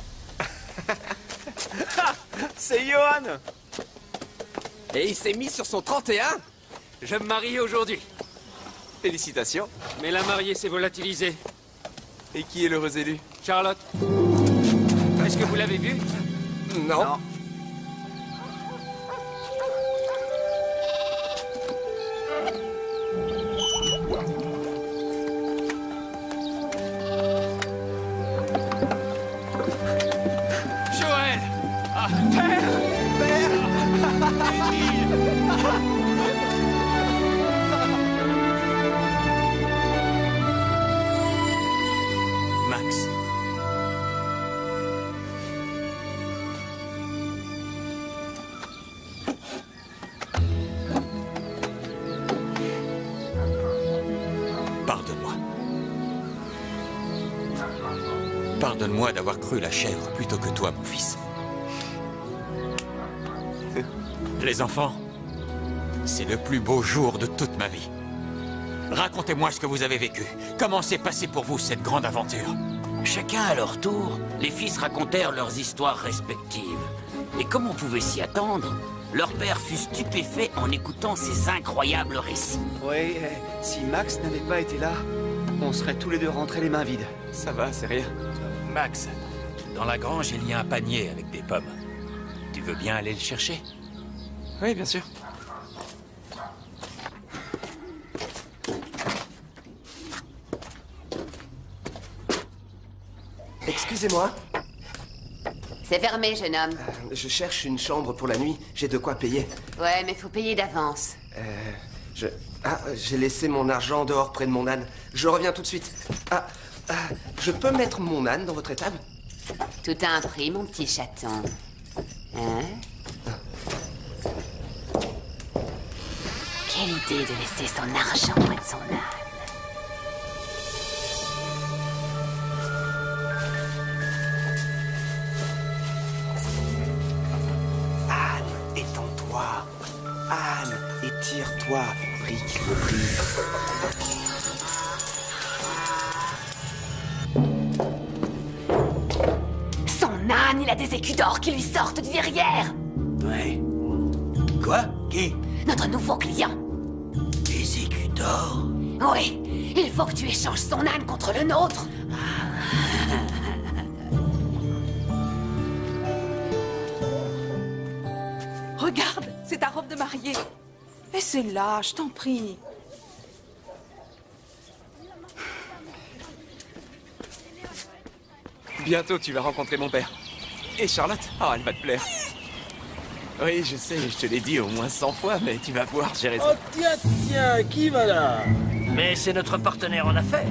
C'est Johan! Et il s'est mis sur son trente et un? Je vais me marier aujourd'hui. Félicitations. Mais la mariée s'est volatilisée. Et qui est l'heureux élu? Charlotte. Est-ce que vous l'avez vue? Non. non. Joël! Ah, père! Père! Max. Pardonne-moi. Pardonne-moi d'avoir cru la chèvre plutôt que toi, mon fils. Les enfants, c'est le plus beau jour de toute ma vie. Racontez-moi ce que vous avez vécu. Comment s'est passée pour vous cette grande aventure? Chacun à leur tour, les fils racontèrent leurs histoires respectives. Et comme on pouvait s'y attendre, leur père fut stupéfait en écoutant ces incroyables récits. Oui, si Max n'avait pas été là, on serait tous les deux rentrés les mains vides. Ça va, c'est rien. Max, dans la grange, il y a un panier avec des pommes. Tu veux bien aller le chercher? Oui, bien sûr. Excusez-moi. C'est fermé, jeune homme. Euh, je cherche une chambre pour la nuit. J'ai de quoi payer. Ouais, mais faut payer d'avance. Euh, je... Ah, j'ai laissé mon argent dehors près de mon âne. Je reviens tout de suite. Ah, ah, je peux mettre mon âne dans votre étable? Tout a un prix, mon petit chaton. Hein? Quelle idée de laisser son argent près de son âne. Anne, étends-toi. Anne, étire-toi. Brique le brique. Son âne, il a des écus d'or qui lui sortent du derrière. Ouais. Quoi? Qui? Notre nouveau client. Des écus d'or? Oui, il faut que tu échanges son âne contre le nôtre. Regarde, c'est ta robe de mariée. Laissez-la, je t'en prie. Bientôt, tu vas rencontrer mon père. Et Charlotte? Oh, elle va te plaire. Oui, je sais, je te l'ai dit au moins cent fois, mais tu vas voir, j'ai raison. Oh, tiens, tiens, qui va là? Mais c'est notre partenaire en affaires.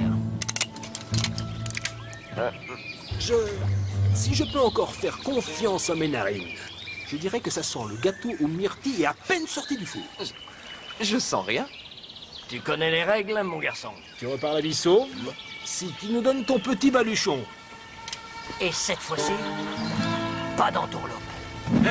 Euh, je... Si je peux encore faire confiance à mes narines, je dirais que ça sent le gâteau aux myrtilles et à peine sorti du four. Je, je sens rien. Tu connais les règles, mon garçon. Tu repars la vie sauve si tu nous donnes ton petit baluchon. Et cette fois-ci, pas d'entourloupe.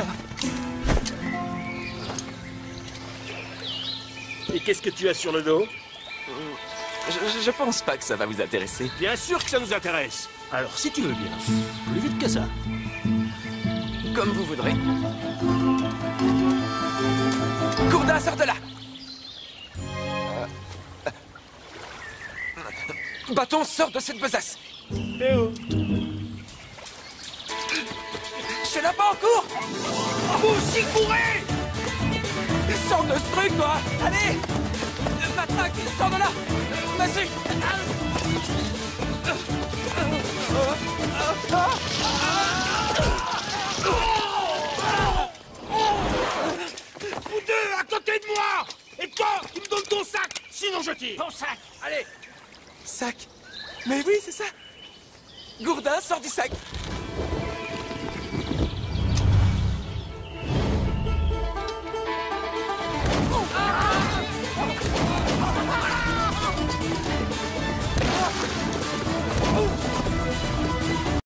Et qu'est-ce que tu as sur le dos? je, je pense pas que ça va vous intéresser. Bien sûr que ça nous intéresse. Alors, si tu veux bien, plus vite que ça. Comme vous voudrez. Gourdin, sors de là! Bâton, sors de cette besace! Eh oh! Je suis là-bas en cours! Vous aussi courez! Sors de ce truc, toi! Allez! Matraque, sors de là! Vas-y! Vous deux, à côté de moi! Et toi, tu me donnes ton sac, sinon je tire! Ton sac! Allez! Sac? Mais oui, c'est ça! Gourdin, sors du sac!